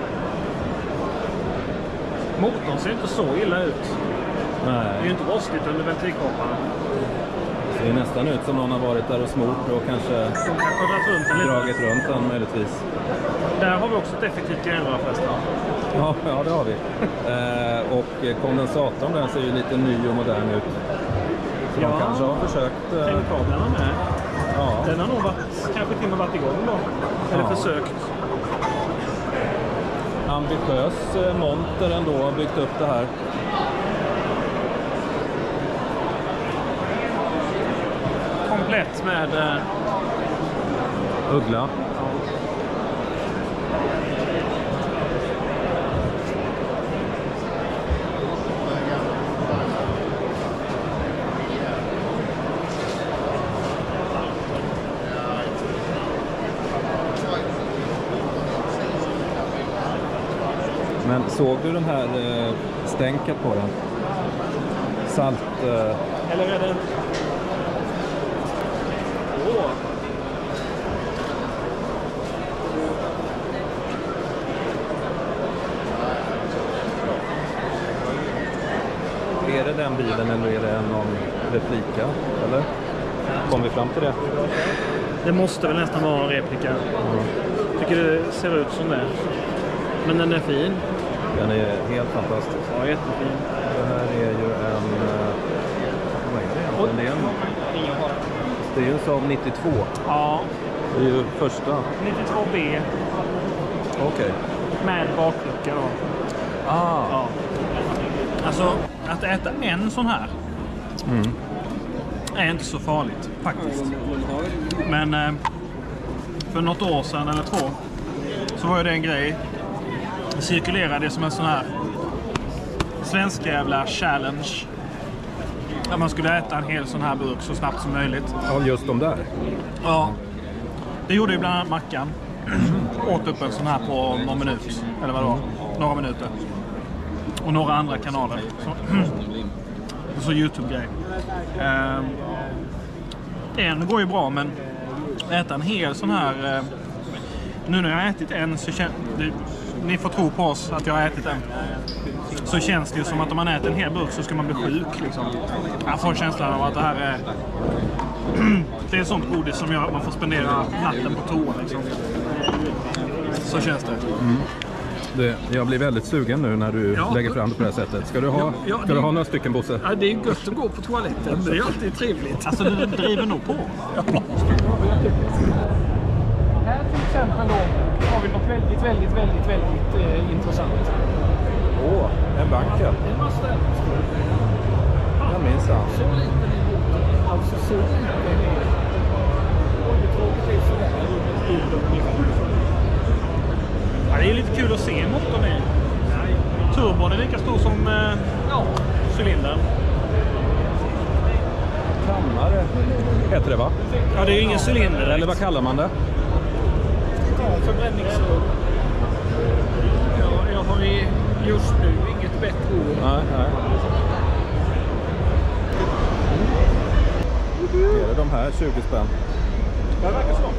C: Motorn ser inte så illa ut.
A: Nej.
C: Det är ju inte rostigt under ventilkopparna.
A: Det ser nästan ut som någon har varit där och smort och kanske dragit runt den möjligtvis.
C: Där har vi också ett effektivt genrör förresten.
A: Ja, det har vi. Och kondensatorn där ser ju lite ny och modern ut. Så de kanske har försökt...
C: Tändkablarna med.
A: Ja.
C: Den har nog kanske till och med varit igång då. Eller försökt.
A: Ambitiös monter ändå har byggt upp det här.
C: Komplett med...
A: Uggla. Men såg du den här stänket på den? Salt...
C: Eller är det...
A: Är det den bilen eller är det någon replika? Eller? Kom vi fram till det?
C: Det måste väl nästan vara en replika. Tycker det ser ut som det. Men den är fin.
A: Den är helt fantastisk.
C: Ja, jättefin.
A: Det här är ju en... Vad är det egentligen? Det är ju en Saab 92.
C: Ja.
A: Det är ju första.
C: 92B.
A: Okej.
C: Med baklucka då. Ja. Alltså, att äta en sån här är inte så farligt, faktiskt. Men för något år sedan eller 2 så var det en grej. Det cirkulerade som en sån här svensk jävla challenge. att man skulle äta en hel sån här burk så snabbt som möjligt.
A: Ja, just de där.
C: Ja, det gjorde ju bland annat Mackan. Åt upp en sån här på någon minut, eller vad det var, några minuter. Och några andra kanaler. Så YouTube-grej. En går ju bra, men äta en hel sån här... nu när jag har ätit en så känns det... Ni får tro på oss att jag har ätit en. Så känns det ju som att om man äter en hel burk så ska man bli sjuk liksom. Jag får känslan av att det här är... det är sånt godis som gör att man får spendera natten på toa liksom. Så känns det.
A: Jag blir väldigt sugen nu när du lägger fram det på det här sättet. Ska du ha, ska du ha några stycken, Bosse?
B: Ja, det är gött att gå på toaletten. Det är alltid trevligt.
C: Alltså du driver nog på.
B: Här till exempel då har vi något väldigt intressant.
A: En banker.
B: Det måste...
A: Jag minns han.
B: Så liten i botten. Alltså så liten är det. Oljetråget är sådär.
C: Ja, det är lite kul att se motorn i. Turbon är lika stor som cylindern.
A: Kammare heter det, va?
C: Ja, det är ju ingen cylinder.
A: Eller vad kallar man det?
B: Förbränningsrör. Ja, jag har just nu inget bättre ord.
A: Nej. Är det de här 20 spänn?
C: Det verkar så.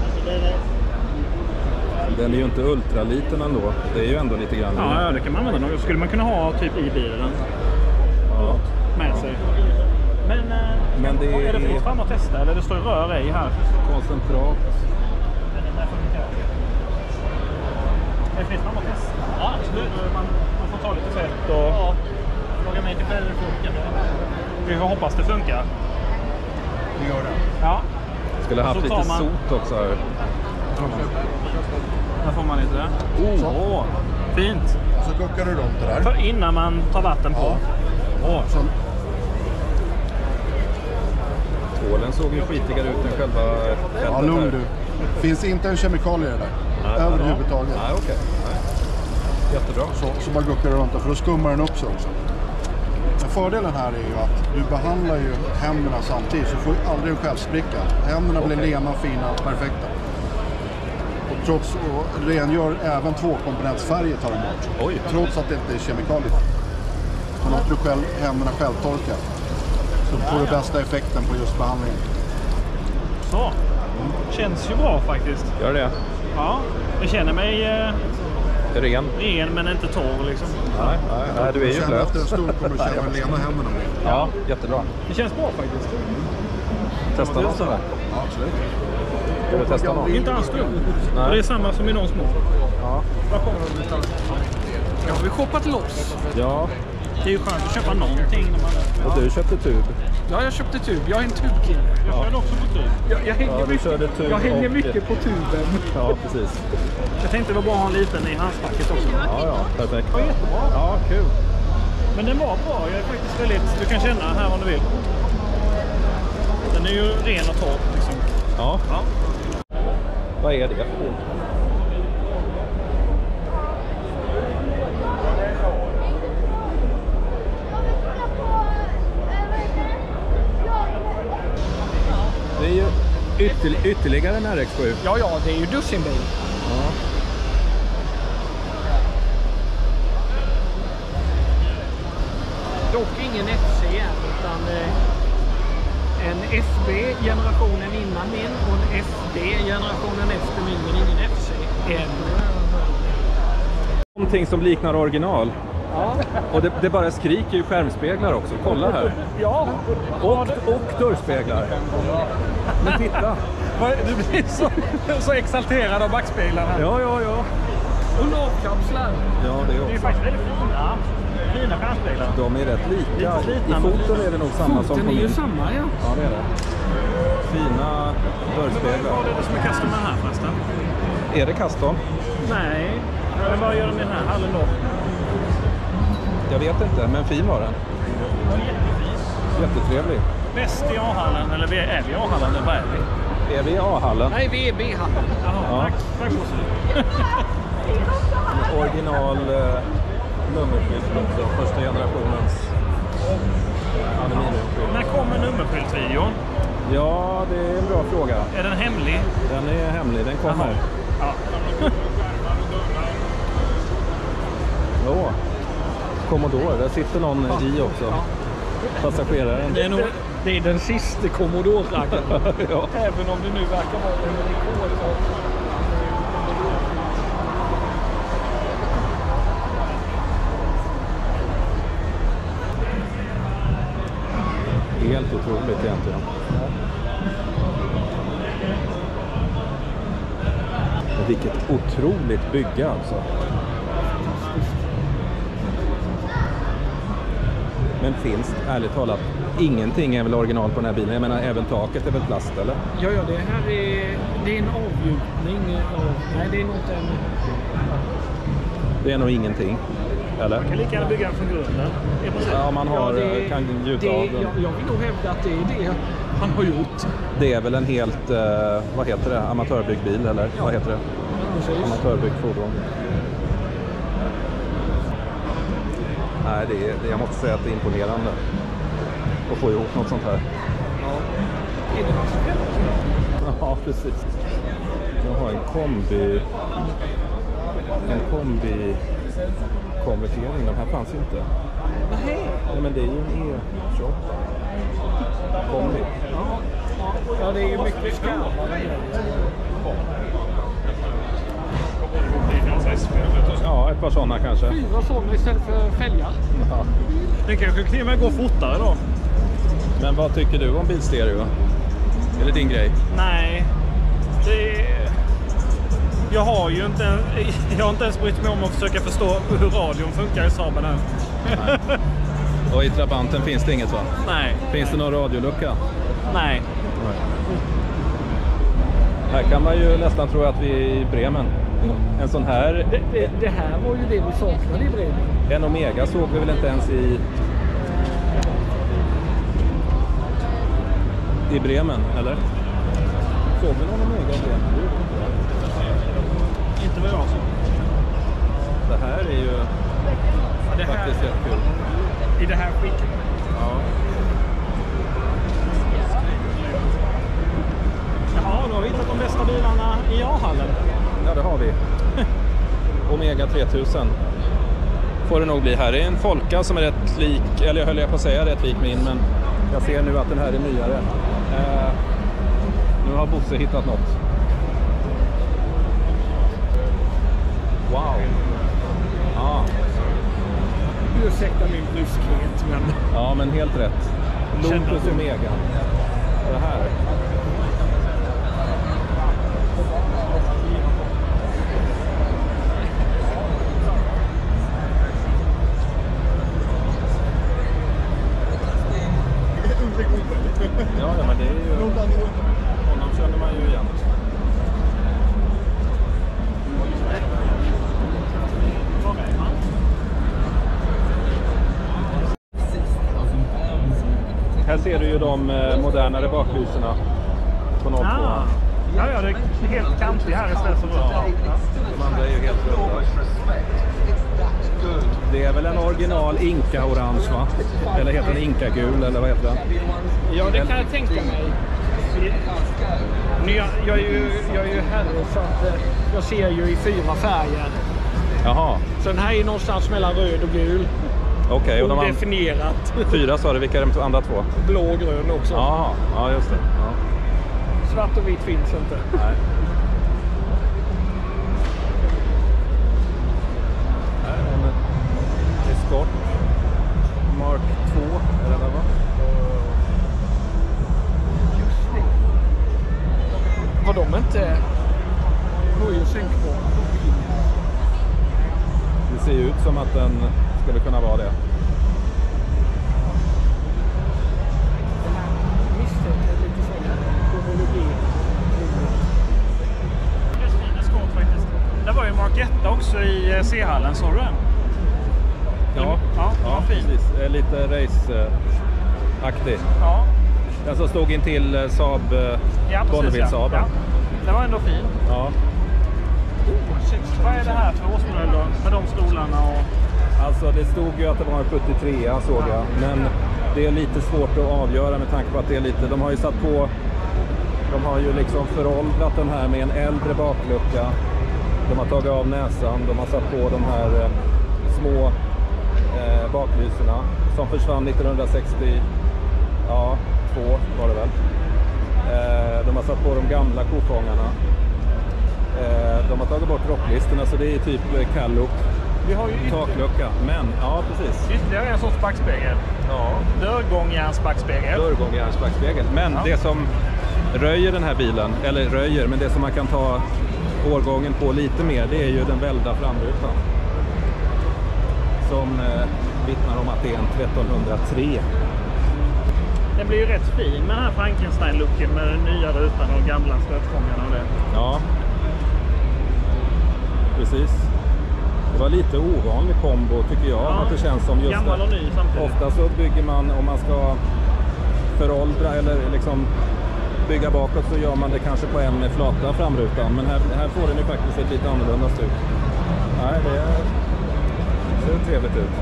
A: Den är ju inte ultraliten ändå. Det är ju ändå lite grann.
C: Ja, det kan man använda. Skulle man kunna ha typ i bilen.
A: Ja.
C: Med sig. Men
A: det
C: är det fritt fram att testa? Eller det står ju rör i här.
A: Koncentrat.
C: Är det fritt fram att testa? Ja, absolut. Man får ta lite fett och... Ja. Fråga mig till hur det funkar. Vi får hoppas det funkar.
B: Det gör det.
C: Ja.
A: Skulle ha haft lite sot också här.
C: Där får man lite där. Fint.
F: Så guckar du runt det där.
C: För innan man tar vatten på.
A: Tvålen såg ju skitigare ut än själva fältet.
F: Ja, lugn du. Finns inte en kemikalie i det där. Överhuvudtaget.
A: Nej, okej. Jättebra.
F: Så bara guckar du runt det, för då skummar den upp sig också. Men fördelen här är ju att du behandlar ju händerna samtidigt, så du får ju aldrig en självspricka. Händerna blir lena, fina, perfekta. Och trots och rengör även tvåkomponentsfärger tar de bort.
A: Oj.
F: Trots att det inte är kemikalier. Så låter du själv händerna självtorka. Så får du bästa effekten på just behandlingen.
C: Så. Känns ju bra faktiskt.
A: Gör det?
C: Ja. Jag känner mig
A: Ren
C: men inte torr liksom.
A: Nej, du är ju blöt.
F: Efter en stund kommer du känna hur lena händerna blir.
A: Ja, jättebra.
C: Det känns bra faktiskt.
A: Testa något sådär.
F: Ja, absolut.
A: Ska du testa något?
C: Inte alls stor. Det är samma som i någon små.
A: Ja.
C: Var kommer de någonstans?
B: Jag har vi shoppat loss.
A: Ja.
C: Det är ju skönt att köpa någonting när man...
A: Och du köpte tub.
B: Ja, jag köpte tub. Jag är en tubkille.
C: Jag körde också på tub.
B: Jag hänger,
A: tub
B: jag hänger
A: och...
B: mycket på tuben.
A: Ja, precis.
C: Jag tänkte det var bra att ha en liten i handskfacket också.
A: Ja, perfekt.
C: Det var jättebra.
A: Ja, kul.
C: Men den var bra. Jag är faktiskt väldigt... Du kan känna här om du vill. Den är ju ren och torr liksom.
A: Ja. Vad är det för ord? Det är ju ytterligare en RX7.
B: Ja, det är ju dussinbil.
A: Ja.
B: Dock ingen FC än, utan en FB generationen innan min och en FD generationen efter min, men ingen FC än.
A: Någonting som liknar original.
B: Ja.
A: Och det bara skriker ju skärmspeglar också. Kolla här.
B: Ja.
A: Och dörrspeglar. Men titta.
C: Du blir så exalterad av backspeglarna.
A: Ja.
B: Och lavkapslar.
A: Ja, det är
C: Det är ju
A: också.
C: faktiskt väldigt fina skärmspeglar.
A: De är rätt lika.
C: Lite slitna,
A: I foton är det nog samma som
B: Foten
A: på
B: är ju
A: min.
B: samma, ja.
A: Ja, det är det. Fina dörrspeglar.
C: Vad är det som är custom med den här förresten?
A: Är det custom?
C: Nej. Men vad gör de i den här hallen då?
A: Jag vet inte, men fin var den. Jättetrevlig.
C: Bäst i A-hallen, eller är vi i A-hallen eller vad är vi?
A: Är vi i A-hallen?
B: Nej, vi är B-hallen.
C: Jaha,
A: Ja.
C: tack Bosse.
A: Original nummerskylt också. Första generationens aluminiumskylt. Ja, det är en bra fråga.
C: Är den hemlig?
A: Den är hemlig, den kommer.
C: Ja.
A: Ja, Commodore, där sitter någon i också. Passageraren.
B: Det är den sista Commodore-raggaren.
A: Ja.
B: Även om det nu verkar vara en rekord.
A: Helt otroligt egentligen. Vilket otroligt bygge alltså. Men finns, ärligt talat, ingenting är väl original på den här bilen? Jag menar, även taket är väl plast, eller?
B: Ja, det här är en avgjutning av... Nej, det är nog inte en...
A: Det är nog ingenting, eller?
C: Man kan lika gärna bygga den från grunden.
A: Ja, man har, kan gjuta av den.
B: Jag vill nog hävda att det är det han har gjort.
A: Det är väl en helt, vad heter det? Amatörbyggd bil, eller? Ja. Vad heter det?
B: Precis.
A: Amatörbyggd fordon. Nej, jag måste säga att det är imponerande att få ihop något sånt här.
B: Ja. Är det något som händer?
A: Ja, precis. Jag har en kombi-konvertering. De här fanns ju inte.
B: Nej.
A: Nej, men det är ju en E28. Kombi.
B: Ja, det är ju mycket skarpare.
A: Ja, ett par sådana kanske.
B: 4 sådana istället för fälgar.
A: Ja.
C: Den kanske till och med går fortare då.
A: Men vad tycker du om bilstereo? Är det din grej?
C: Nej. Jag har inte ens brytt mig om att försöka förstå hur radion funkar i Saaben här.
A: Nej. Och i Trabanten finns det inget, va?
C: Nej.
A: Finns det någon radiolucka?
C: Nej.
A: Här kan man ju nästan tro att vi är i Bremen. En sån här...
B: Det här var ju det vi saknade i Bremen.
A: En Omega såg vi väl inte ens i Bremen, eller? Såg vi någon Omega i Bremen?
C: Inte vad jag såg.
A: Det här är ju faktiskt rätt kul.
B: I det här skicket.
A: Ja.
C: Jaha, då har vi hittat de bästa bilarna i A-hallen.
A: Ja, det har vi. Omega 3000 får det nog bli. Här är en Folka som är rätt lik, eller jag höll på att säga rätt lik min, men jag ser nu att den här är nyare. Nu har Bosse hittat något. Wow. Ja.
B: Ursäkta min bryskhet, men...
A: Ja, men helt rätt. Lotus Omega. Det här. Ja, men det är ju... Honom känner man ju igen. Här ser du ju de modernare baklyserna på 02.
C: Ja, det är helt kantig här istället för röd.
A: De andra är ju helt röda. Det är väl en original Inka orange, va? Eller heter den Inka gul, eller vad heter den?
B: Ja, det kan jag tänka mig. Jag är ju herre, så att jag ser ju i 4 färger.
A: Jaha.
B: Så den här är någonstans mellan röd och gul.
A: Okej, och de
B: Odefinierat.
A: 4 sa du, vilka är de andra 2?
B: Blå och grön också.
A: Jaha, ja just det. Ja.
B: Svart och vitt finns inte.
A: Nej. Här är en Escort Mark 2, är det där, va?
B: Just det. Har de inte höj- och sänkbara?
A: Det ser ut som att den skulle kunna vara det.
B: Misstänker lite sån homologi.
C: Det är ett fint Escort faktiskt. Det var ju Mark 1 också i C-hallen, såg du den?
A: Ja,
C: Ja, den var fin.
A: precis. Lite race-aktig.
C: Ja.
A: Den som stod in till Saab, Bonneville-Saaben.
C: Ja. Den var ändå fin.
A: Ja.
C: Vad är det här för årsmodell då? Med de stolarna och...
A: Alltså det stod ju att det var en 73, såg jag. Men det är lite svårt att avgöra med tanke på att det är lite, de har ju satt på, de har ju liksom föråldrat den här med en äldre baklucka. De har tagit av näsan, de har satt på de här små baklyserna som försvann 1962 var det väl. De har satt på de gamla kofångarna. De har tagit bort rocklistorna, så det är typ Callup.
C: Vi har ju
A: taklucka, men ja precis.
C: Ytterligare en sorts backspegel.
A: Ja.
C: Dörrgångjärnsbackspegel.
A: Dörrgångjärnsbackspegel. Men det som röjer den här bilen, eller röjer, men det som man kan ta årgången på lite mer, det är ju den välda framrutan. Som vittnar om att det är en 1303.
C: Den blir ju rätt fin med den här Frankenstein-looken med den nya rutan och gamla stötfångarna och det.
A: Ja, precis. Det var lite ovanlig kombo tycker jag, att det känns som just
C: gammal och ny samtidigt.
A: Ofta så bygger man, om man ska föråldra eller liksom bygga bakåt, så gör man det kanske på en med flata framrutan. Men här får den ju faktiskt ett lite annorlunda stuk. Nej, det ser trevligt ut.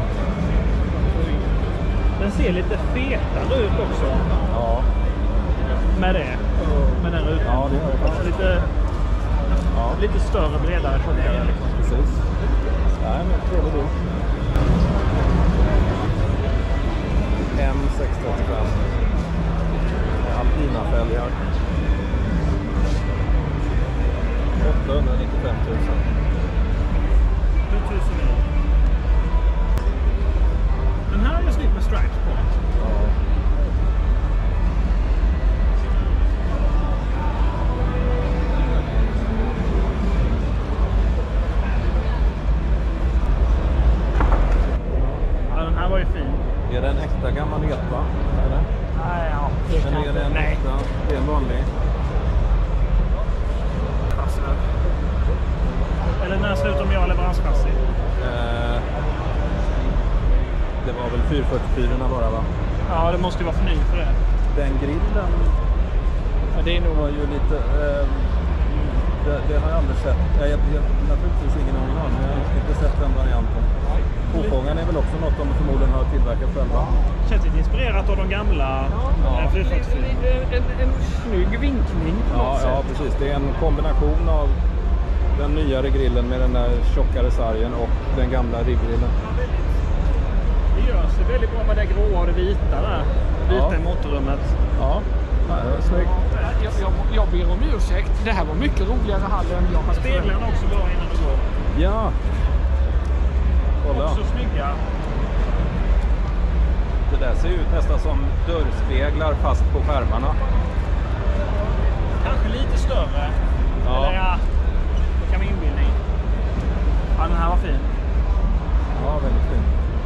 C: Den ser lite fetare ut också.
A: Ja.
C: Med det. Med den rutan.
A: Ja, det gör det faktiskt.
C: Lite större, bredare tjockare. Liksom.
A: Precis. Nej, men trevligt då. M685. Alpina fälgar. 895 000.
C: 1000 euro. Den här är ju snygg med stripes på.
A: Ja.
C: Ja, den här var ju fin.
A: Är det en äkta gammal etva? Eller?
C: Nej, ja.
A: Eller är det en äkta? Det är en vanlig.
C: Eller när slutar de göra leveranschassi?
A: Det var väl 444 bara, va?
C: Ja, det måste ju vara för ny för det.
A: Den grillen, ja, det är nog ju lite... det har jag aldrig sett. Jag har naturligtvis ingen original, men jag har inte sett den varianten. Kofångaren är väl också något de förmodligen har tillverkat själva.
C: Känns lite inspirerat av de gamla 444.
B: En snygg vinkning på något sätt.
A: Ja, precis. Det är en kombination av den nyare grillen med den där tjockare sargen och den gamla ribbgrillen.
C: Det gör sig väldigt bra med det gråa och det vita där. Vita i motorrummet.
A: Ja, det är snyggt.
B: Jag ber om ursäkt. Det här var mycket roligare hall än jag hade.
C: Speglarna också bra innan du går.
A: Ja. Kolla.
C: Också snygga.
A: Det där ser ut nästan som dörrspeglar fast på skärmarna.
C: Kanske lite större.
A: Ja.
C: Eller ja, det kan vara inbildning. Ja, den här var fin.
A: Ja, väldigt fin.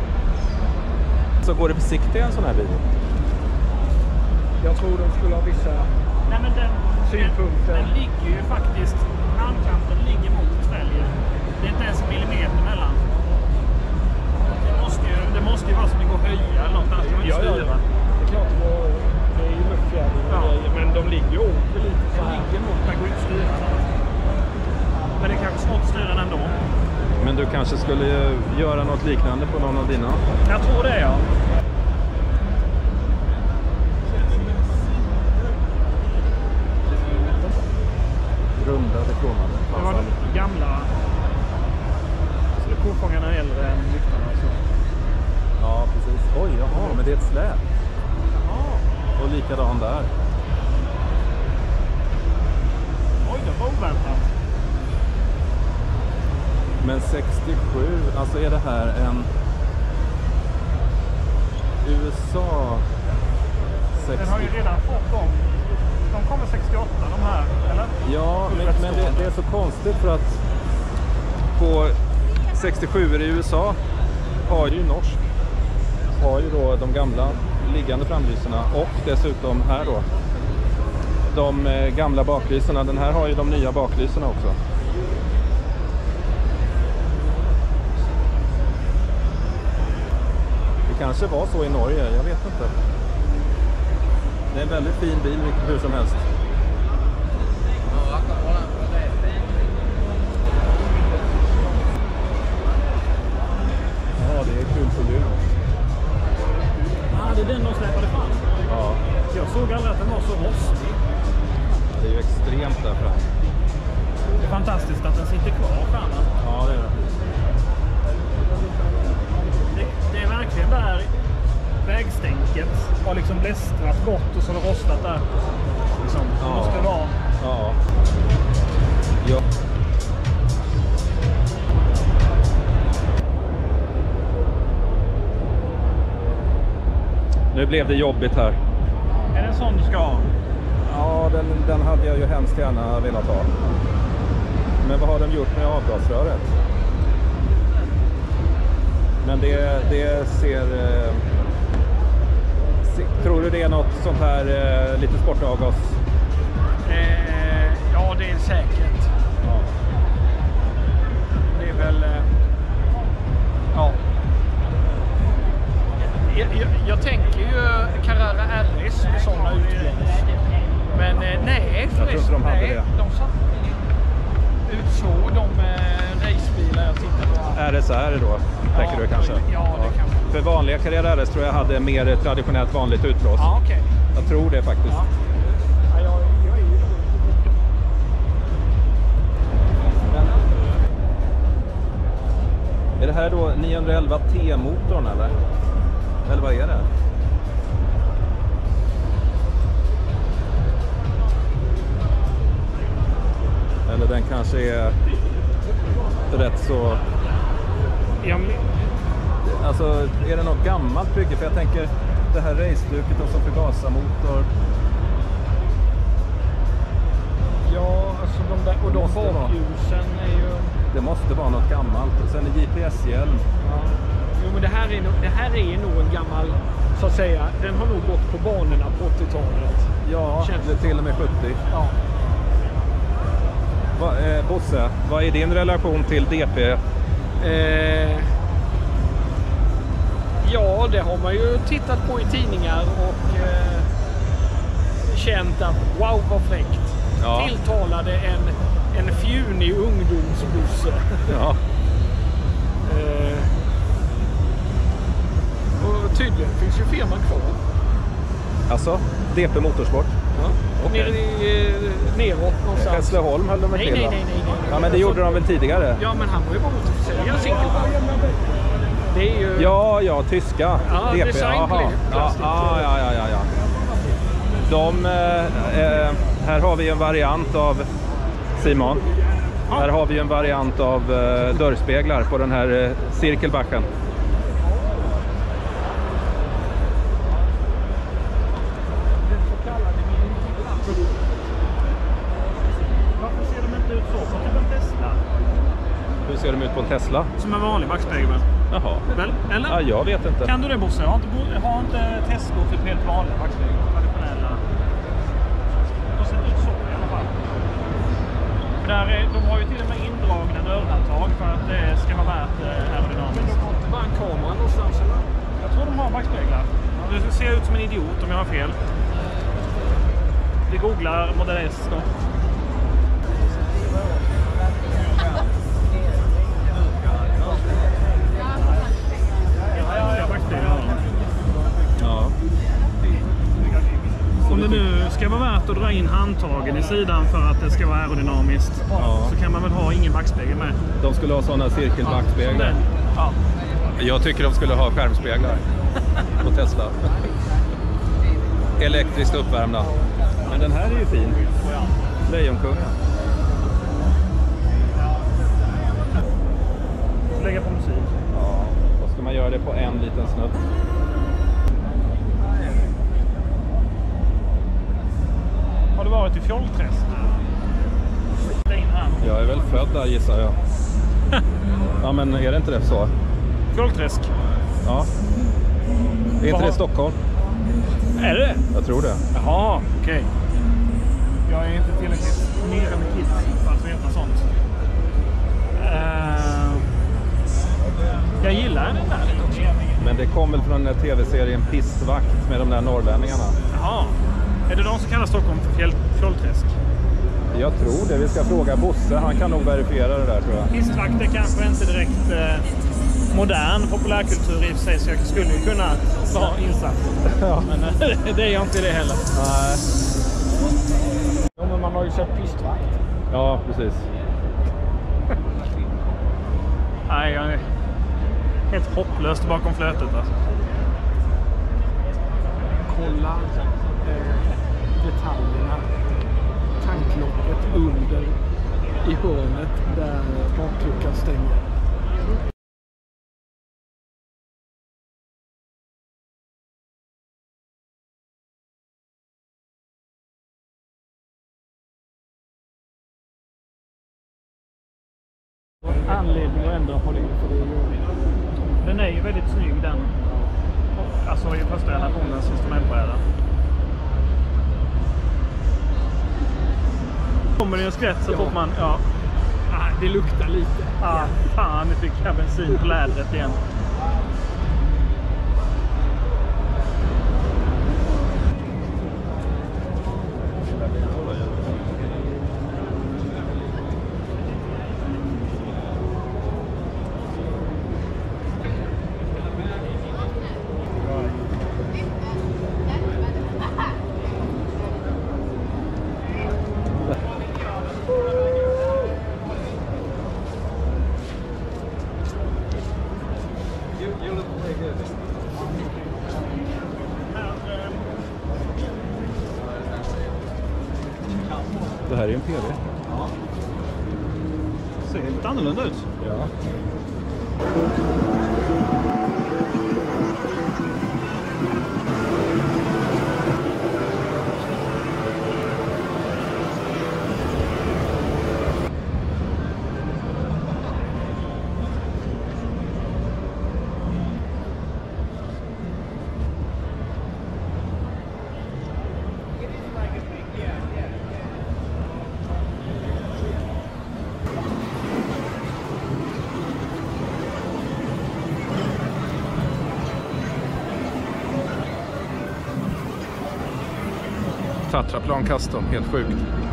A: Så går det besiktiga en sån här bil?
B: Jag tror de skulle ha vissa synpunkter.
C: Den ligger ju faktiskt, handkanten ligger mot fälgen. Det är inte ens en millimeter mellan. Det måste ju vara som det går att höja eller något annat.
B: Ja. Det är klart det är ju luftfjädring och grejer, men de ligger ju åker lite så här.
C: Ligger mot, man går inte styra. Men det är kanske svårt att styra den ändå.
A: Men du kanske skulle göra något liknande på någon av dina?
C: Jag tror det, ja.
A: Rundade kromade.
C: Det var de gamla. Så det kofångarna är äldre än lyktorna. Så.
A: Ja, precis. Oj, jaha, men det är ett släp. Och likadan där.
C: Oj, det var oväntat.
A: Men 67, alltså är det här en USA 60?
C: Den har ju redan fått dem. De kommer 68, de här, eller?
A: Ja, men det är så konstigt för att på 67 i USA har ju norsk, har ju då de gamla liggande framlyserna och dessutom här då de gamla baklyserna. Den här har ju de nya baklyserna också. Det kanske var så i Norge, jag vet inte. Det är en väldigt fin bil hur som helst. Ja, det är kul på jul.
C: Ja, det är den de släpade fram.
A: Ja,
C: Jag såg aldrig att den var så rostig.
A: det är ju extremt där fram.
C: Det är fantastiskt att den sitter kvar, stjärnan.
A: Ja, det är det.
C: Det är verkligen där vägstänket har liksom blästrat bort och så har det rostat där. Liksom. Det måste det vara.
A: Ja. Ja. Nu blev det jobbigt här.
C: Är det en sån du ska ha?
A: Ja, den hade jag ju hemskt gärna velat ha. Men vad har de gjort med avgasröret? Men det ser... tror du det är något sånt här lite sportavgas?
B: Ja, det är säkert.
A: Ja.
B: Det är väl... ja. Jag tänker ju Carrera RS med sådana utgångs. Men nej,
A: Jag tror inte de hade det.
B: De utsåg de racebilar jag tittade på.
A: RSR då, tänker du kanske?
B: Ja, det kan.
A: För vanliga Carrera RS tror jag hade mer traditionellt vanligt utblås.
B: Ja, okej.
A: Jag tror det faktiskt.
B: Ja. Ja, jag är ju...
A: Är det här då 911 T-motorn eller? Eller vad är det? Eller den kanske är rätt så... Alltså, är det något gammalt bygge? För jag tänker, det här raceduket och så förgasarmotor.
B: Ja, alltså de där... Och de bakljusen är ju...
A: Det måste vara något gammalt. Och sen är GPS-hjälm.
B: Ja. Jo, men det här är nog en gammal, så att säga, den har nog gått på banorna på 80-talet.
A: Ja, det till och med 70.
B: Ja.
A: Bosse, vad är din relation till DP?
B: Ja, det har man ju tittat på i tidningar och känt att wow, vad fräckt.
A: Ja.
B: Tilltalade en fjunig ungdomsbusse.
A: Ja.
B: Och tydligen finns ju firman kvar.
A: Alltså, DP Motorsport?
B: Ja.
A: Okej.
B: Neråt någonstans.
A: Hässleholm höll de
B: Nej,
A: till, va?
B: nej.
A: Ja, men det gjorde de väl tidigare?
B: Ja, men han var ju bara ute och försäljade cykelbank. Det är ju...
A: Ja, tyska.
B: Ja,
A: DP.
B: designplastik.
A: Ja. Här har vi en variant av Simon.
B: Ja.
A: Här har vi en variant av dörrspeglar på den här cirkelbacken.
C: Varför ser de inte ut så? Som typ en Tesla.
A: Hur ser de ut på en Tesla?
C: Som en vanlig backspegel väl?
A: Jaha.
C: Väl? Eller?
A: Ja, jag vet inte.
C: Kan du det, Bosse? Har inte Tesla typ helt vanliga backspegel? Traditionella? De ser ut så i alla fall. De har ju till och med indragna dörrhandtag för att det ska vara värt aerodynamiskt.
B: Men de har inte bara en kamera någonstans, eller?
C: Jag tror de har backspeglar. Det ser ut som en idiot om jag har fel. Vi googlar Model S då. Ja, backspeglar.
A: Ja.
C: Om det nu ska vara värt att dra in handtagen i sidan för att det ska vara aerodynamiskt, så kan man väl ha ingen backspegel med.
A: De skulle ha sådana cirkelbackspeglar.
C: Ja.
A: Jag tycker de skulle ha skärmspeglar på Tesla. Elektriskt uppvärmda. Men den här är ju fin. Lejonkungen.
C: Lägga på musik.
A: Ja, då ska man göra det på en liten snutt.
C: Har du varit i Fjollträsk?
A: Jag är väl född där, gissar jag. Ja, men är det inte det så?
C: Fjollträsk?
A: Ja. Är inte det Stockholm?
C: Är det?
A: Jag tror det.
C: Jaha, okej. Jag är inte tillräckligt nere med kids för att veta sånt. Jag gillar den där lite också.
A: Men det kom väl från den här tv-serien Pissvakt med de där norrlänningarna.
C: Jaha. Är det de som kallar Stockholm för Fjollträsk?
A: Jag tror det. Vi ska fråga Bosse. Han kan nog verifiera det där, tror jag.
C: Pistvakt är kanske inte direkt modern populärkultur i och för sig, så jag skulle ju kunna vara insatt.
B: Ja.
C: Men det är jag inte det heller.
A: Nej.
B: Ja, men man har ju sett pistvakt.
A: Ja, precis.
C: Nej, jag är helt hopplöst bakom flötet alltså.
B: Kolla detaljerna. Tanklocket under i hörnet där bakluckan stänger. Anledning att ändra på det, för det är ju...
C: Den är ju väldigt snygg den. Alltså i första generationens instrumentbräda. Kommer det en skvätt så fort man... Ja.
B: Det luktar lite.
C: Fan, nu fick jag bensin på lädret igen.
A: Det här är en PV.
C: Ja. Ser lite annorlunda ut.
A: Ja. Tatraplan custom, helt sjukt.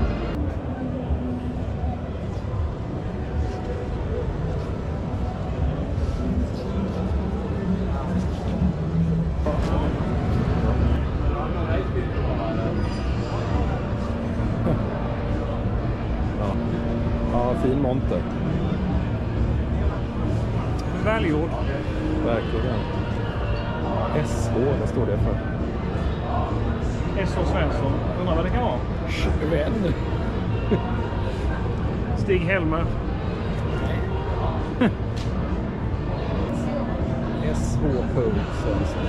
A: Ja, fin monter.
C: Välgjord.
A: Verkligen. SH, vad står det för?
C: S.H. Svensson. Undrar vad det kan vara.
B: Vän.
C: Stig Helmer.
A: SH. Svensson.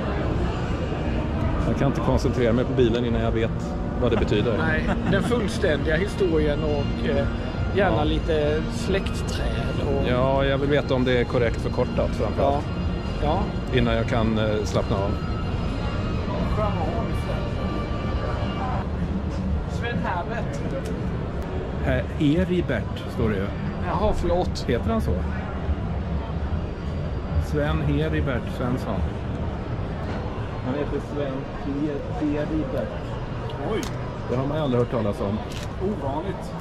A: Jag kan inte koncentrera mig på bilen innan jag vet vad det betyder.
B: Nej, den fullständiga historien och gärna lite släktträd. Och...
A: Ja, jag vill veta om det är korrekt förkortat framförallt.
B: Ja.
A: Innan jag kan slappna av.
B: Sven Herbert.
A: Heribert står det ju.
B: Jaha, förlåt.
A: Heter han så? Sven Heribert Svensson. Han heter Sven Heribert.
C: Oj.
A: Det har man aldrig hört talas om.
C: Ovanligt.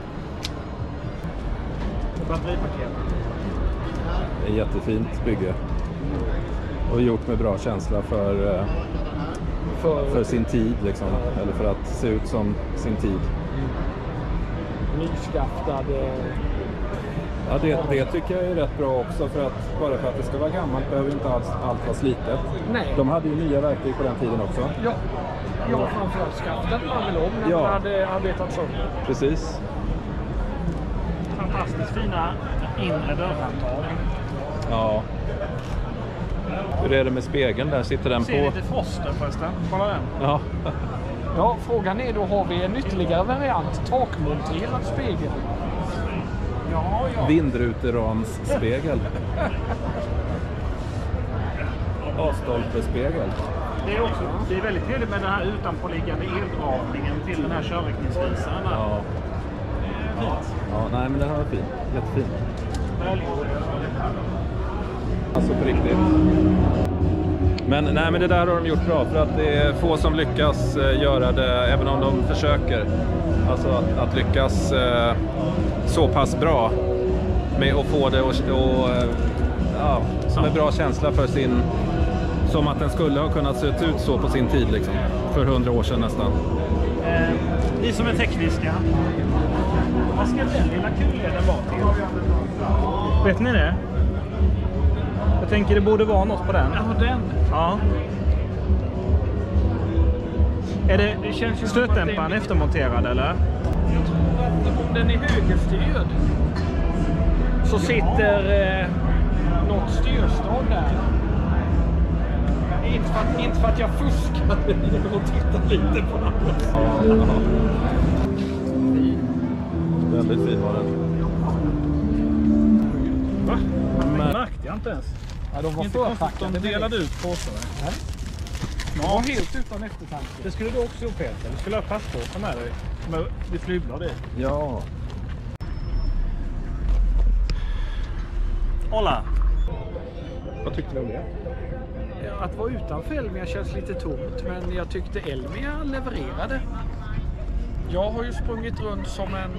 C: Batteripaket.
A: Det är ett jättefint bygge. Och gjort med bra känsla för sin tid liksom. Eller för att se ut som sin tid.
B: Nyskaftad.
A: Ja, det tycker jag är rätt bra också. Bara för att det ska vara gammalt behöver inte allt vara slitet.
B: Nej.
A: De hade ju nya verktyg på den tiden också.
B: Ja, framförallt skaftade man väl om när man hade arbetat sönder.
A: Precis.
C: Fantastiskt fina inre dörrhandtag.
A: Ja. Hur är det med spegeln? Där sitter den
C: Ser
A: på...
C: lite Foster förresten. Kolla den.
A: Ja.
B: Ja, frågan är då, har vi en ytterligare variant? Takmonterad spegel.
C: Ja.
A: Vindruterams-spegel. A-stolpespegel.
C: Det är väldigt trevligt med den här utanpåliggande eldragningen till den här körriktningsvisaren.
A: Ja.
C: Fint.
A: Ja, nej men den här var fin. Jättefin.
C: Välgjord.
A: Alltså på riktigt. Men det där har de gjort bra, för att det är få som lyckas göra det, även om de försöker. Alltså att lyckas så pass bra med att få det med bra känsla för sin... Som att den skulle ha kunnat se ut så på sin tid liksom. För 100 år sedan nästan.
C: Ni som är tekniska. Vad ska den lilla kulleden vara till? Vet ni det? Jag tänker det borde vara något på den.
B: Ja, den.
C: Ja. Det känns ju stötdämparen eftermonterad eller?
B: Jag tror att om den är högerstyrd så sitter något styrstag där. Inte för att jag fuskar och tittar lite på den.
A: Väldigt fin var den.
C: Va? Märkte jag inte ens.
B: Ja, de var
C: Inte konstigt
B: förpackade.
C: de delade ut påsar.
B: De var helt utan eftertanke.
C: Det skulle du också gjort, Peter. Du skulle ha passpåsar med dig. Med ditt flygblad i.
A: Ja.
C: Hola.
A: Vad tyckte du om det?
B: Att vara utanför Elmia känns lite tomt, men jag tyckte Elmia levererade. Jag har ju sprungit runt som en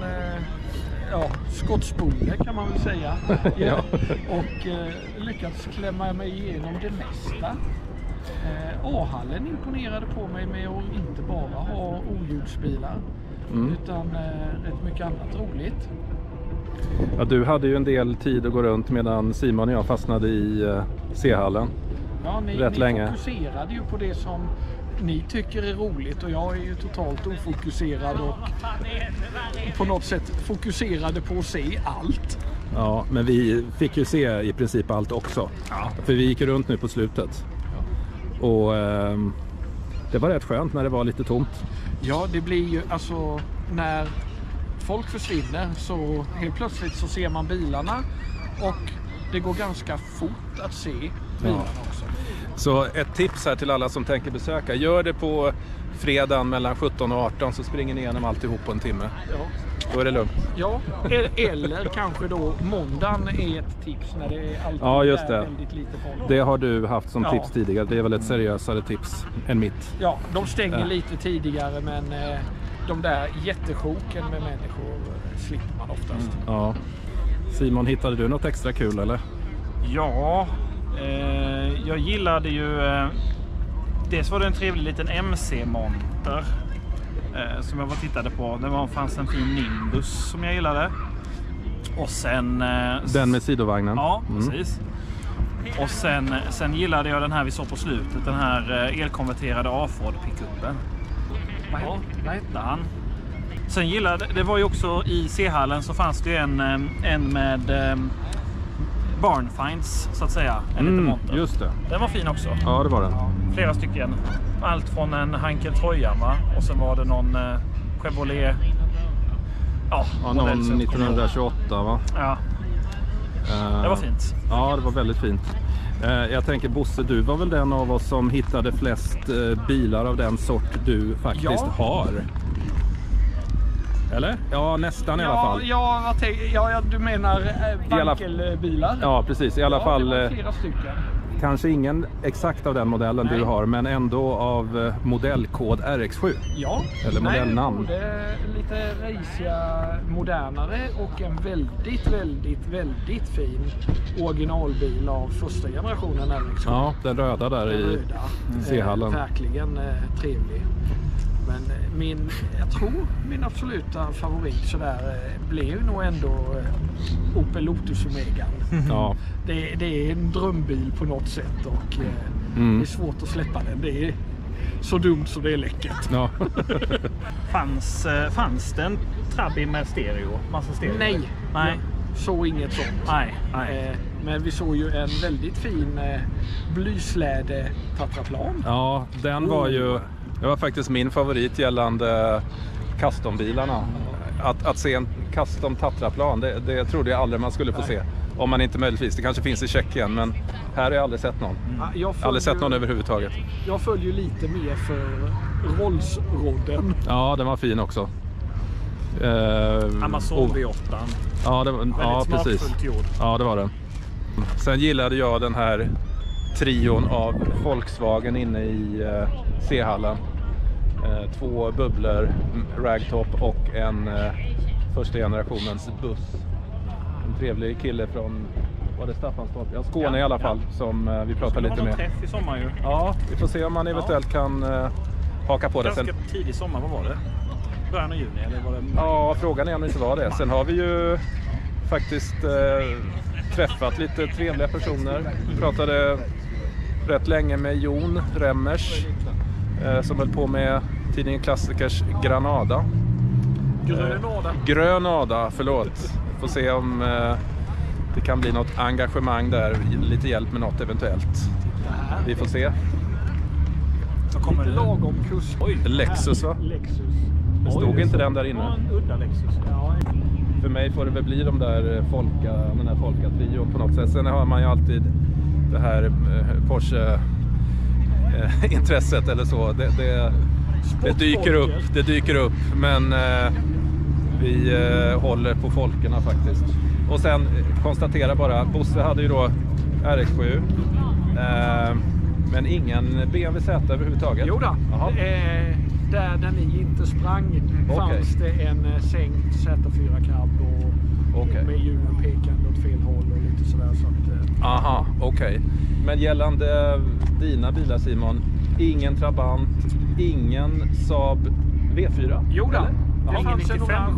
B: skottsbole kan man väl säga.
A: Ja.
B: Och lyckats klämma mig igenom det mesta. A-hallen imponerade på mig med att inte bara ha oljudsbilar utan rätt mycket annat roligt.
A: Ja, du hade ju en del tid att gå runt medan Simon och jag fastnade i C-hallen.
B: Ja, ni fokuserade ju på det som ni tycker är roligt och jag är ju totalt ofokuserad och på något sätt fokuserade på att se allt.
A: Ja, men vi fick ju se i princip allt också. Ja. För vi gick runt nu på slutet. Ja. Och det var rätt skönt när det var lite tomt.
B: Ja, det blir ju alltså när folk försvinner så helt plötsligt så ser man bilarna och det går ganska fort att se bilarna också.
A: Så ett tips här till alla som tänker besöka. Gör det på fredagen mellan 17 och 18 så springer ni igenom alltihop på en timme.
B: Ja.
A: Då är det lugnt.
B: Ja, eller kanske då måndagen är ett tips när det är alltid
A: just det.
B: Väldigt lite folk.
A: Det har du haft som tips tidigare. Det är väl ett seriösare tips än mitt.
B: Ja, de stänger lite tidigare men de där jättesjoken med människor slipper man oftast.
A: Ja. Simon, hittade du något extra kul eller?
C: Ja, jag gillade ju... dels var det en trevlig liten MC-monter som jag var tittade på. Det fanns en fin Nimbus som jag gillade. Och sen...
A: den med sidovagnen?
C: Ja, precis. Och sen gillade jag den här vi såg på slutet. Den här elkonverterade A-Ford-pickupen. Vad hette han? Sen gillade... Det var ju också i C-hallen så fanns det ju en med... barn finds så att säga, en liten monter.
A: Just det.
C: Den var fin också.
A: Ja, det var den.
C: Flera stycken. Allt från en Hankel Trojan va? Och sen var det någon Chevrolet. Ja,
A: någon 1928 va?
C: Ja. Det var fint.
A: Ja, det var väldigt fint. Jag tänker Bosse, du var väl den av oss som hittade flest bilar av den sort du faktiskt har. Eller? Ja, nästan i alla fall.
B: Ja, du menar vankelbilar?
A: Ja, precis. I alla fall.
B: Det var flera stycken.
A: Kanske ingen exakt av den modellen du har, men ändå av modellkod RX7.
B: Ja.
A: Eller modellnamn.
B: Både lite raciga, modernare och en väldigt fin originalbil av första generationen RX7.
A: Ja, den röda där i C-hallen.
B: Verkligen trevlig. Men jag tror min absoluta favorit sådär blev nog ändå Opel Lotus Omegan.
A: Ja.
B: Det är en drömbil på något sätt och det är svårt att släppa den. Det är så dumt så det är läckert.
A: Ja.
C: Fanns det en Trabi med stereo? Massa stereo?
B: Nej.
C: Nej.
B: Så inget sånt.
C: Nej.
B: Men vi såg ju en väldigt fin blysläde Tatraplan.
A: Ja, den var ju... Det var faktiskt min favorit gällande custombilarna. Att se en custom Tatraplan, det trodde jag aldrig man skulle få se. Om man inte möjligtvis, det kanske finns i Tjeckien, men här har jag aldrig sett någon. Aldrig sett någon överhuvudtaget.
B: Jag följer lite mer för Rolls-rodden.
A: Ja, den var fin också.
C: Amazon V8.
A: Ja, det var, precis.
C: Gjord.
A: Ja, det var den. Sen gillade jag den här trion av Volkswagen inne i C-hallen. 2 bubblor, ragtop och en första generationens buss. En trevlig kille från Var det Staffanstorp? Ja, Skåne i alla fall, som vi pratar lite med.
C: Träff i sommar ju.
A: Ja, vi får se om man eventuellt kan haka på det sen.
C: Ganska tidig sommar, vad var det? Början av juni eller var det?
A: Ja, frågan är om det inte var det. Sen har vi ju faktiskt träffat lite trevliga personer. Vi pratade rätt länge med Jon Remmers som höll på med tidningen Klassikers Granada. Grönada, förlåt. Får se om det kan bli något engagemang där. Lite hjälp med något eventuellt. Vi får se.
B: Så kommer det lagom kurs.
A: Lexus, va?
B: Lexus.
A: Det stod inte den där inne.
B: En udda Lexus. Ja.
A: För mig får det väl bli den där Folka-trion på något sätt. Sen har man ju alltid det här Porsche-intresset eller så. Det dyker upp. Men vi håller på Folkerna faktiskt. Och sen konstatera bara, Bosse hade ju då RX7. Men ingen BMW Z överhuvudtaget.
B: Jo då. Där ni inte sprang fanns det en sänkt Z4-cab och med hjulen pekande åt fel håll och lite sådär. Så att,
A: aha, okej. Men gällande dina bilar, Simon, ingen Trabant, ingen Saab V4?
B: Jo då. Det fanns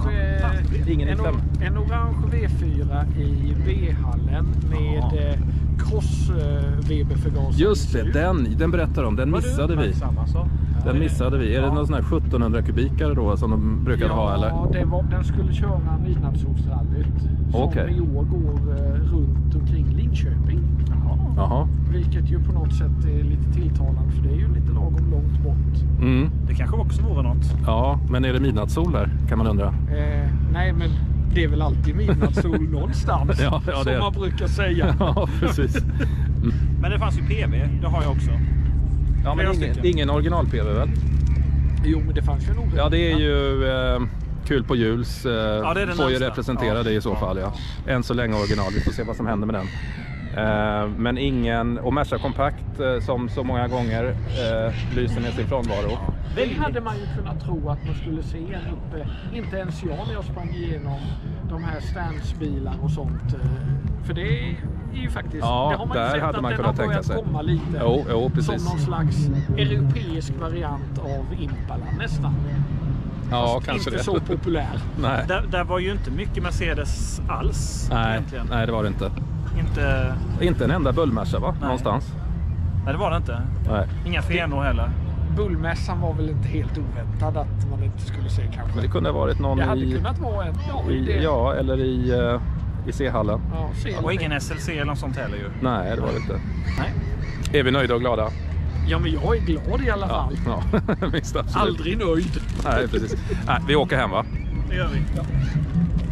B: en orange V4 i B-hallen med cross-VB-förgasare.
A: Just det, den berättar om. Den missade vi. Den missade vi. Är det någon sån här 1700 kubikare då som de brukar ha eller?
B: Ja, den skulle köra midnattssolsrallyt som i år går runt omkring Linköping.
A: Jaha.
B: Vilket ju på något sätt är lite tilltalande för det är ju lite lagom långt bort.
A: Mm.
C: Det kanske också vore något.
A: Ja, men är det midnattssol där kan man undra?
B: Nej, men det är väl alltid midnattssol någonstans som man brukar säga.
A: Ja, precis. Mm.
C: Men det fanns ju PV, det har jag också.
A: Ja, men ingen original-PV väl?
B: Jo, men det fanns ju nog.
A: Ja, det är ju kul på Juls. Får ju representera det i så fall, ja. Än så länge original, vi får se vad som händer med den. Men ingen, och Merca Compact som så många gånger lyser med sin frånvaro.
B: Det hade man ju kunnat tro att man skulle se en uppe. Inte ens jag när jag sprang igenom de här standsbilar och sånt. För det är ju faktiskt, det har man ju sett hade man att kunnat tänka sig. Komma lite
A: jo, precis.
B: Som någon slags europeisk variant av Impala nästan.
A: Ja,
B: fast
A: kanske
B: inte
A: det.
B: så populär.
A: Nej.
C: Där var ju inte mycket Mercedes alls egentligen.
A: Nej, det var det inte. Inte en enda bullmässa, va?
C: Nej.
A: någonstans.
C: Nej, det var det inte.
A: Nej.
C: Inga fenor heller.
B: Bullmässan var väl inte helt oväntad att man inte skulle se kanske.
A: Men det kunde ha varit någon
B: det hade kunnat vara en.
A: Eller i C-hallen.
B: Ja,
C: och ingen SLC eller något sånt heller ju.
A: Nej, det var det inte.
C: Nej.
A: Är vi nöjda och glada?
B: Ja, men jag är glad i alla fall.
A: Ja, visst, absolut.
B: Aldrig nöjd.
A: Nej, precis. Nej, vi åker hem, va?
C: Det gör vi. Ja.